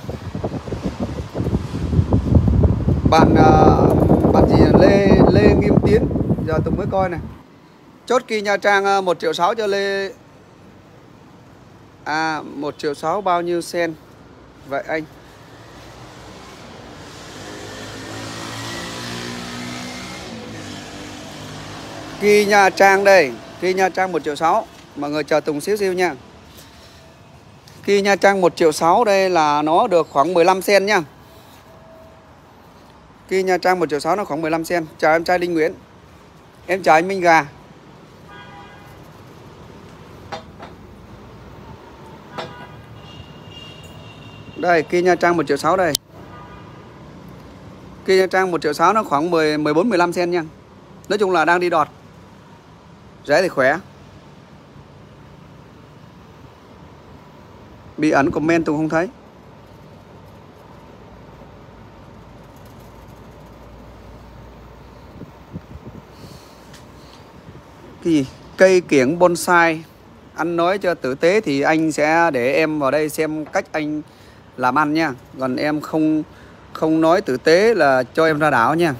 gì Lê Nghiêm Tiến. Giờ Tùng mới coi này. Chốt kỳ Nha Trang 1,6 triệu cho Lê. 1,6 triệu bao nhiêu sen? Vậy anh. Kỳ Nha Trang đây. Kỳ Nha Trang 1,6 triệu. Mọi người chờ Tùng xíu nha. Kỳ Nha Trang 1,6 triệu đây là nó được khoảng 15 sen nha. Kỳ Nha Trang 1,6 triệu nó khoảng 15 sen. Chào em trai Linh Nguyễn. Em chào anh Minh Gà. Đây, Kỳ Nha Trang 1,6 triệu đây. Kỳ Nha Trang 1,6 triệu nó khoảng 14-15 sen nha. Nói chung là đang đi đọt. Rẻ thì khỏe. Bị ấn comment Tùng không thấy. Cái gì? Cây kiểng bonsai. Anh nói cho tử tế thì anh sẽ để em vào đây xem cách anh làm ăn nha. Còn em không nói tử tế là cho em ra đảo nha.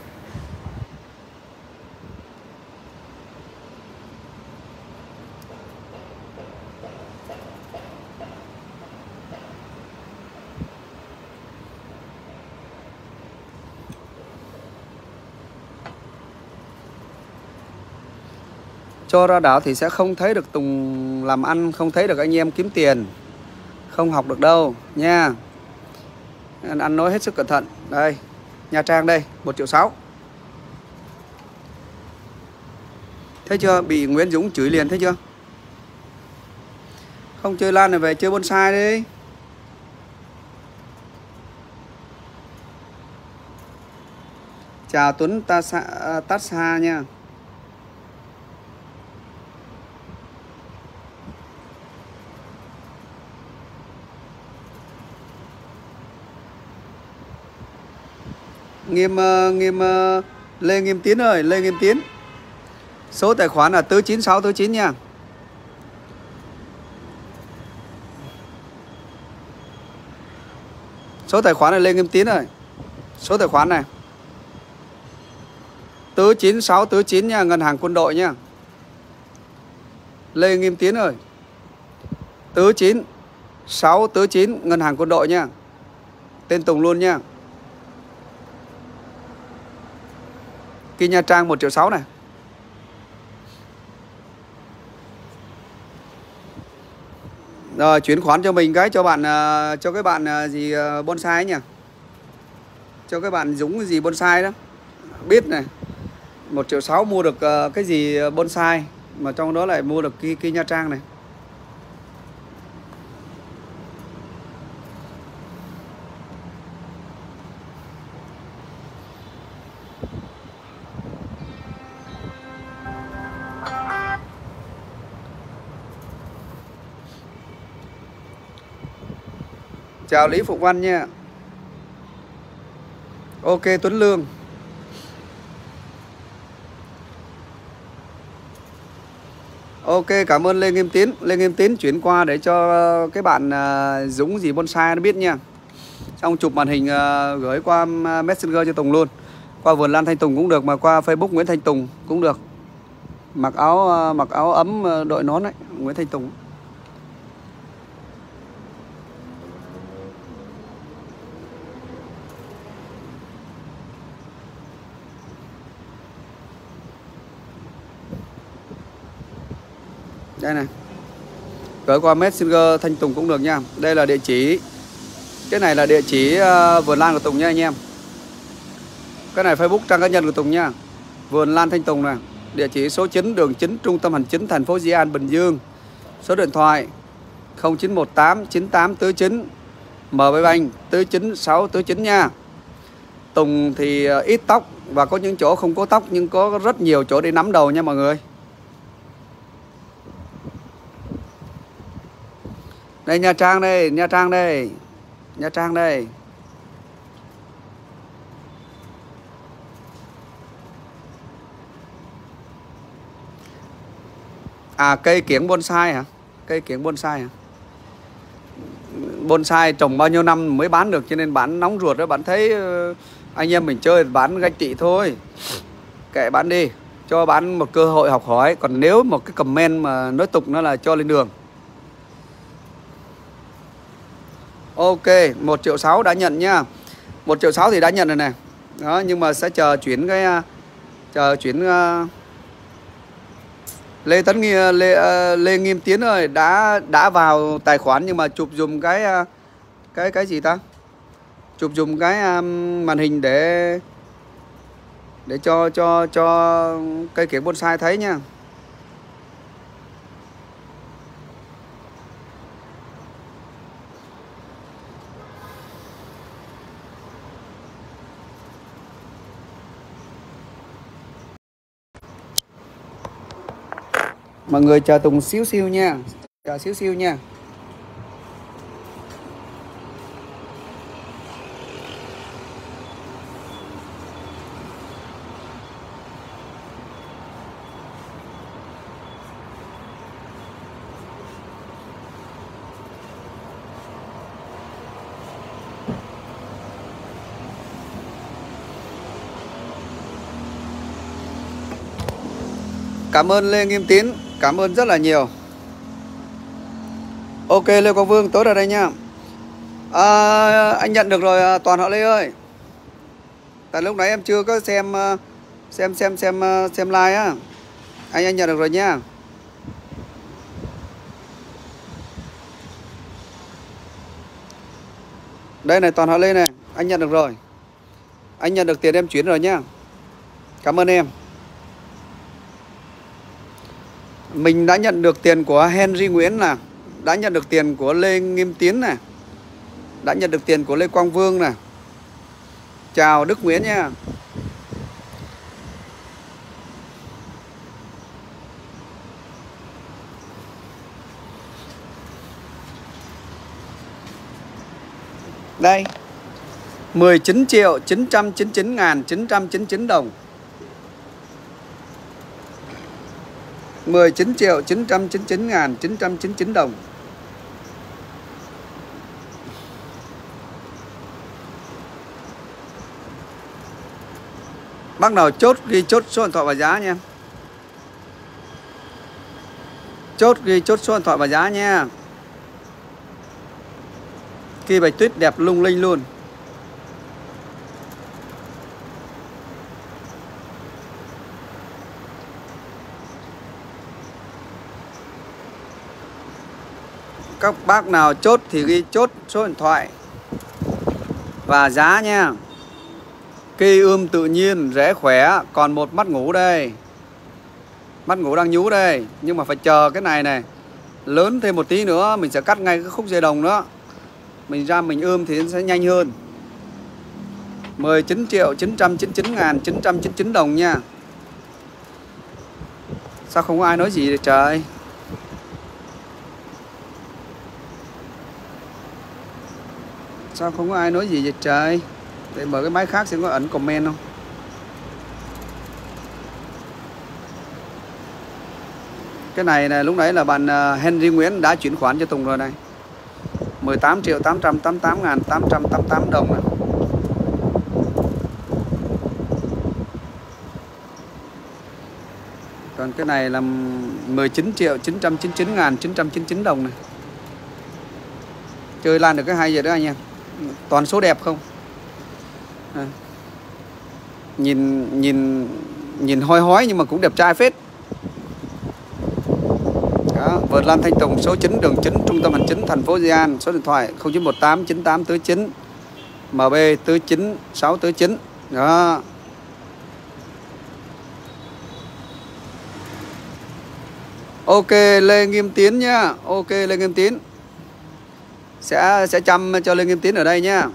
Cho ra đảo thì sẽ không thấy được Tùng làm ăn, không thấy được anh em kiếm tiền, không học được đâu nha. Anh nói hết sức cẩn thận. Đây, Nha Trang đây, 1,6 triệu. Thấy chưa? Bị Nguyễn Dũng chửi liền, thấy chưa? Không chơi lan này về chơi bonsai đi. Chào Tuấn Tassa nha. Lê Nghiêm Tiến ơi, Lê Nghiêm Tiến. Số tài khoản là 49649 nha. Số tài khoản là Lê Nghiêm Tiến ơi. Số tài khoản này 49649 nha, ngân hàng Quân đội nha. Lê Nghiêm Tiến ơi. 49649 ngân hàng Quân đội nha. Tên Tùng luôn nha. Kỳ Nha Trang 1,6 triệu này. Rồi chuyển khoản cho mình cái, cho bạn cho cái bạn gì bonsai ấy nhỉ. Cho cái bạn Dũng gì bonsai đó. Biết này. 1,6 triệu mua được cái gì bonsai mà trong đó lại mua được Kỳ Nha Trang này. Chào Lý Phụng Văn nha. Ok Tuấn Lương. Ok, cảm ơn Lê Nghiêm Tiến. Lê Nghiêm Tiến chuyển qua để cho cái bạn Dũng gì bonsai nó biết nha. Xong chụp màn hình gửi qua Messenger cho Tùng luôn. Qua vườn Lan Thanh Tùng cũng được, mà qua Facebook Nguyễn Thanh Tùng cũng được. Mặc áo ấm đội nón đấy, Nguyễn Thanh Tùng. Đây này. Gửi qua Messenger Thanh Tùng cũng được nha. Đây là địa chỉ. Cái này là địa chỉ vườn lan của Tùng nha anh em. Cái này Facebook trang cá nhân của Tùng nha. Vườn Lan Thanh Tùng này. Địa chỉ số 9 đường 9 trung tâm hành chính thành phố Di An, Bình Dương. Số điện thoại 0918 9849 MB Bank 49649 nha. Tùng thì ít tóc và có những chỗ không có tóc, nhưng có rất nhiều chỗ để nắm đầu nha mọi người. Đây Nha Trang đây, Nha Trang đây, Nha Trang đây. À, cây kiểng bonsai hả? Cây kiểng bonsai hả? Bonsai trồng bao nhiêu năm mới bán được, cho nên bán nóng ruột đó. Bạn thấy anh em mình chơi bán ganh tị thôi, kệ bán đi, cho bán một cơ hội học hỏi. Còn nếu một cái comment mà nói tục nó là cho lên đường. Ok, 1.6 triệu đã nhận nhá. 1.6 triệu thì đã nhận rồi này. Đó, nhưng mà sẽ chờ chuyển cái Lê Nghiêm Tiến ơi, đã vào tài khoản, nhưng mà chụp dùm cái gì ta? Chụp dùm cái màn hình để cho cây kiểng bonsai thấy nha. Mọi người chờ Tùng xíu xíu nha. Chờ xíu xíu nha. Cảm ơn Lê Nghiêm Tiến, cảm ơn rất là nhiều. Ok Lê Quang Vương, tối ở đây nha. Anh nhận được rồi Toàn họ Lê ơi. Tại lúc nãy em chưa có xem like á. Anh nhận được rồi nha. Đây này Toàn họ Lê này, anh nhận được rồi. Anh nhận được tiền em chuyển rồi nhá. Cảm ơn em. Mình đã nhận được tiền của Henry Nguyễn nè, đã nhận được tiền của Lê Nghiêm Tiến nè, đã nhận được tiền của Lê Quang Vương nè. Chào Đức Nguyễn nha. Đây 19.999.999 đồng. 19.999.999 đồng. Bác nào chốt ghi chốt số điện thoại và giá nha. Chốt ghi chốt số điện thoại và giá nha. Kỳ bạch tuyết đẹp lung linh luôn. Các bác nào chốt thì ghi chốt số điện thoại và giá nha. Cây tự nhiên rẻ khỏe. Còn một mắt ngủ đây. Mắt ngủ đang nhú đây. Nhưng mà phải chờ cái này này lớn thêm một tí nữa, mình sẽ cắt ngay cái khúc dây đồng nữa. Mình ra mình thì nó sẽ nhanh hơn. 19.999.999 đồng nha. Sao không có ai nói gì vậy trời? Sao không có ai nói gì vậy trời? Để mở cái máy khác xem có ẩn comment không. Cái này là lúc nãy là bạn Henry Nguyễn đã chuyển khoản cho Tùng rồi này. 18.888.888 đồng này. Còn cái này là 19.999.999 đồng này. Chơi lan được cái hay vậy đó anh em. Toàn số đẹp không. Nhìn hoi hói nhưng mà cũng đẹp trai phết. Đó, vườn Lan Thanh Tùng số 9 đường 9 trung tâm hành chính thành phố Di An, số điện thoại 0918 9849 MB 49649. Đó. Ok, Lê Nghiêm Tiến nhá. Ok, Lê Nghiêm Tiến. Sẽ chăm cho Lê Nghiêm Tiến ở đây nhá.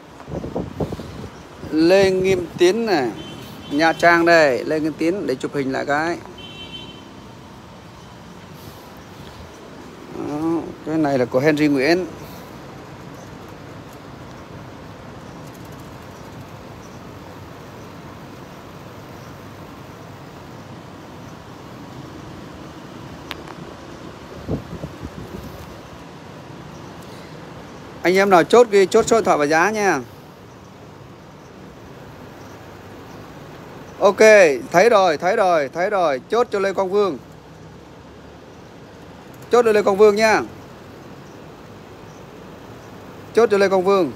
Lê Nghiêm Tiến này, Nha Trang đây, Lê Nghiêm Tiến để chụp hình lại cái. Đó, cái này là của Henry Nguyễn. Anh em nào chốt ghi chốt số điện thoại và giá nha. Ok, thấy rồi, chốt cho Lê Quang Vương. Chốt cho Lê Quang Vương nha. Chốt cho Lê Quang Vương.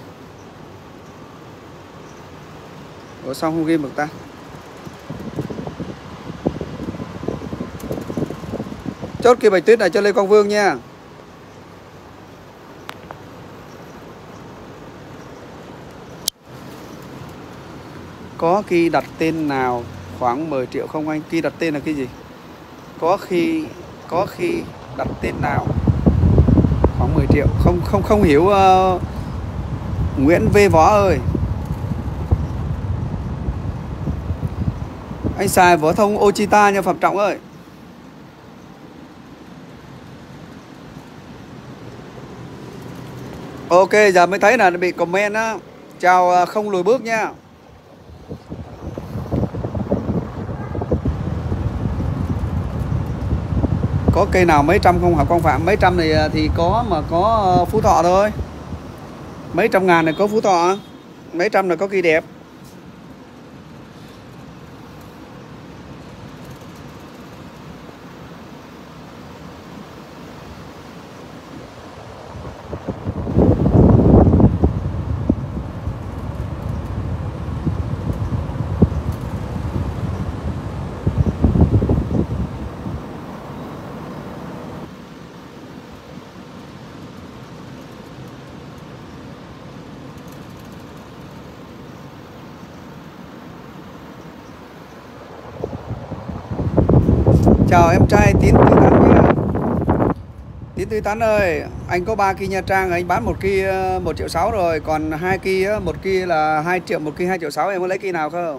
Ủa sao không ghi được ta? Chốt cái Bạch Tuyết này cho Lê Quang Vương nha. Có khi đặt tên nào khoảng 10 triệu không anh? Khi đặt tên là cái gì? Có khi đặt tên nào khoảng 10 triệu. Không hiểu Nguyễn V Võ ơi. Anh xài võ thông Ochita nha Phạm Trọng ơi. Ok, giờ mới thấy là bị comment á. Chào không lùi bước nha. Có cây nào mấy trăm không hả Quang Phạm? Mấy trăm này thì có, mà có Phú Thọ thôi. Mấy trăm ngàn này có Phú Thọ. Mấy trăm là có cây đẹp. Chào em trai Tiến Tươi Tắn nha. Tiến Tươi Tắn ơi, anh có 3 kỳ Nha Trang, anh bán một kỳ 1,6 triệu rồi. Còn 2 kỳ, một kỳ là 2 triệu, một kỳ 2,6 triệu. Em có lấy kỳ nào không?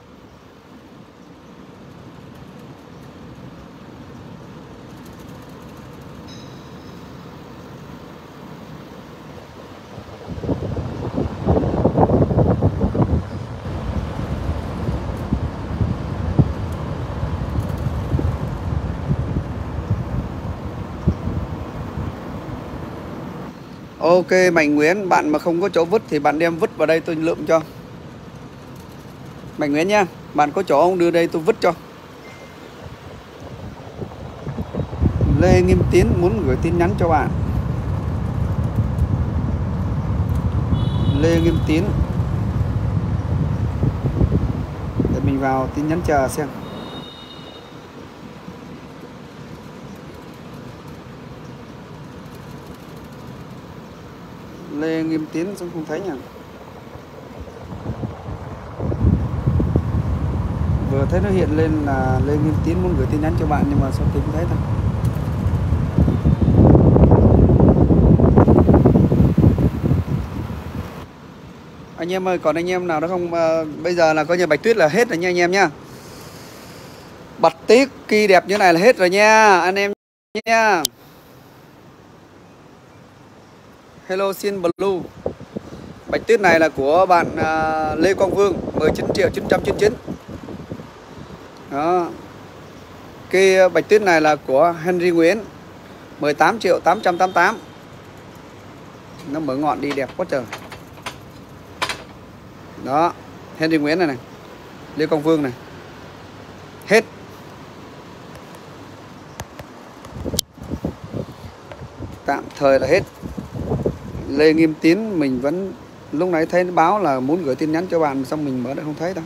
Ok, Mạnh Nguyễn, bạn mà không có chỗ vứt thì bạn đem vứt vào đây tôi lượm cho. Mạnh Nguyễn nha, bạn có chỗ không đưa đây tôi vứt cho. Lê Nghiêm Tiến muốn gửi tin nhắn cho bạn. Lê Nghiêm Tiến. Để mình vào tin nhắn chờ xem. Lê Nghiêm Tiến xong không thấy nhỉ? Vừa thấy nó hiện lên là Lê Nghiêm Tiến muốn gửi tin nhắn cho bạn, nhưng mà sao tìm không thấy ta? Anh em ơi, còn anh em nào đó không? Bây giờ là coi như Bạch Tuyết là hết rồi nha anh em nhá. Bạch Tuyết kỳ đẹp như này là hết rồi nha anh em nha. Hello Xin Blue. Bạch Tuyết này là của bạn Lê Quang Vương, 19.999. Đó. Cái Bạch Tuyết này là của Henry Nguyễn, 18.888. Nó mở ngọn đi đẹp quá trời. Đó, Henry Nguyễn này này, Lê Quang Vương này. Hết. Tạm thời là hết. Lê Nghiêm Tiến mình vẫn lúc nãy thấy báo là muốn gửi tin nhắn cho bạn, xong mình mở lại không thấy đâu.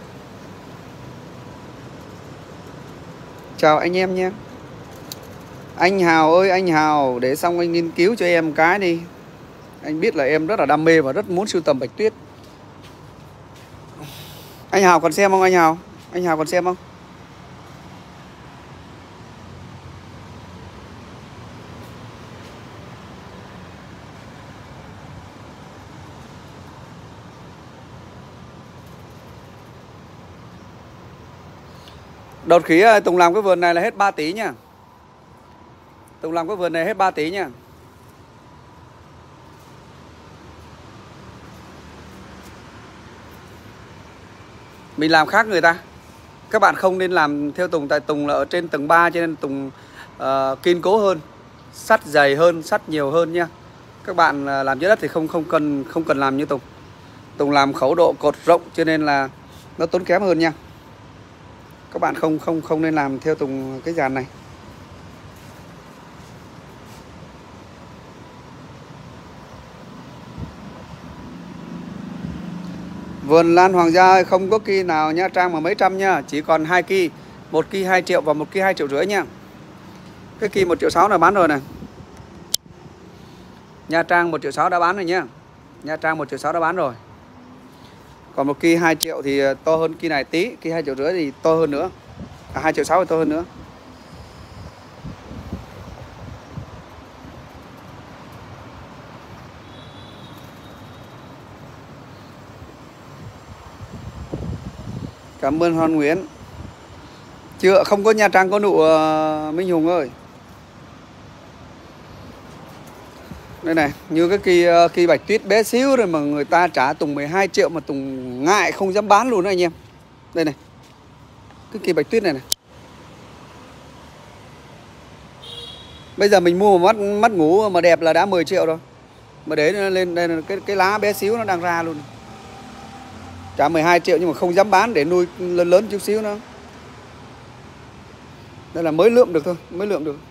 Chào anh em nha. Anh Hào ơi, anh Hào, để xong anh nghiên cứu cho em cái đi. Anh biết là em rất là đam mê và rất muốn sưu tầm Bạch Tuyết. Anh Hào còn xem không anh Hào? Anh Hào còn xem không? Đột khí ơi, Tùng làm cái vườn này là hết 3 tỷ nha. Tùng làm cái vườn này hết 3 tỷ nha. Mình làm khác người ta. Các bạn không nên làm theo Tùng. Tại Tùng là ở trên tầng 3 cho nên Tùng kiên cố hơn, sắt dày hơn, sắt nhiều hơn nha. Các bạn làm dưới đất thì không cần làm như Tùng. Tùng làm khẩu độ cột rộng cho nên là nó tốn kém hơn nha. Các bạn không nên làm theo Tùng cái dàn này. Vườn lan Hoàng gia ơi, không có kỳ nào Nha Trang mà mấy trăm nha, chỉ còn 2 kỳ, một kỳ 2 triệu và một kỳ 2,5 triệu nha. Cái kỳ 1,6 triệu là bán rồi này. Nha Trang 1,6 triệu đã bán rồi nhá. Nha Trang 1,6 triệu đã bán rồi. Còn một kỳ 2 triệu thì to hơn kỳ này tí, kỳ 2,5 triệu thì to hơn nữa. 2,6 triệu thì to hơn nữa. Cảm ơn Hoàn Nguyễn. Chưa, không có Nha Trang có nụ Minh Hùng ơi. Đây này, như cái kỳ bạch tuyết bé xíu rồi mà người ta trả Tùng 12 triệu mà Tùng ngại không dám bán luôn đó anh em. Đây này. Cái kỳ bạch tuyết này này. Bây giờ mình mua một mắt ngủ mà đẹp là đã 10 triệu rồi. Mà để lên đây là cái lá bé xíu nó đang ra luôn. Trả 12 triệu nhưng mà không dám bán để nuôi lớn chút xíu nữa. Đây là mới lượm được thôi, mới lượm được.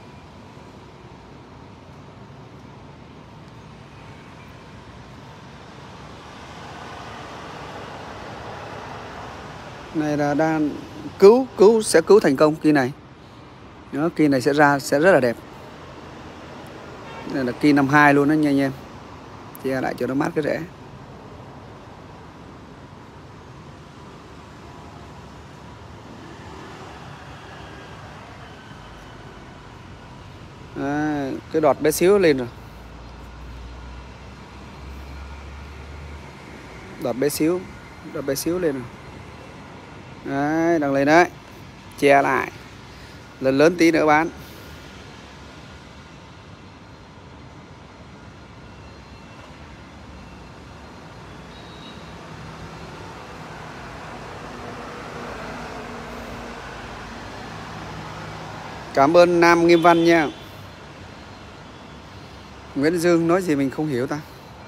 Này là đang sẽ cứu thành công kỳ này. Đó, kỳ này sẽ ra sẽ rất là đẹp. Đây là kỳ năm 2 luôn đó nha anh em. Chia lại cho nó mát cái rễ. À, cái đọt bé xíu lên rồi. Đọt bé xíu lên rồi. Đấy, đang lên đấy. Che lại. Lớn tí nữa bán. Cảm ơn Nam Nghiêm Văn nha. Nguyễn Dương nói gì mình không hiểu ta.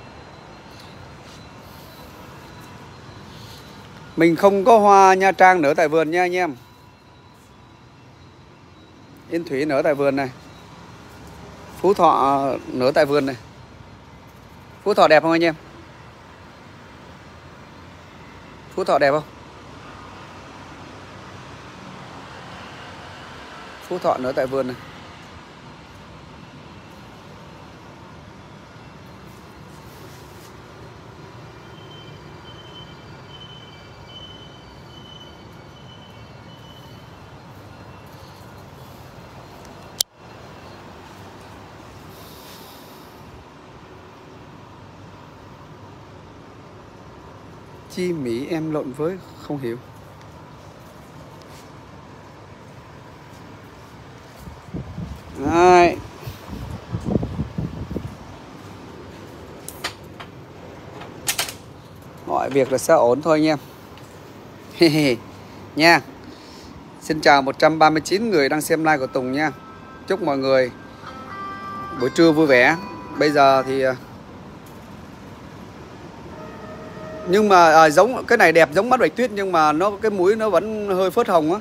Mình không có hoa Nha Trang nở tại vườn nha anh em. Yên Thủy nở tại vườn này. Phú Thọ nở tại vườn này. Phú Thọ đẹp không anh em? Phú Thọ đẹp không? Phú Thọ nở tại vườn này. Chi Mỹ em lộn với không hiểu. Đấy. Mọi việc là sẽ ổn thôi anh em. Nha. Xin chào 139 người đang xem live của Tùng nha. Chúc mọi người buổi trưa vui vẻ. Bây giờ thì nhưng mà giống cái này đẹp giống mắt bạch tuyết nhưng mà nó cái mũi nó vẫn hơi phớt hồng á.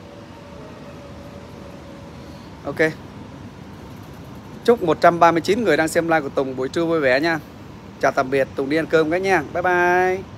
Ok. Chúc 139 người đang xem live của Tùng buổi trưa vui vẻ nha. Chào tạm biệt, Tùng đi ăn cơm cái nha. Bye bye.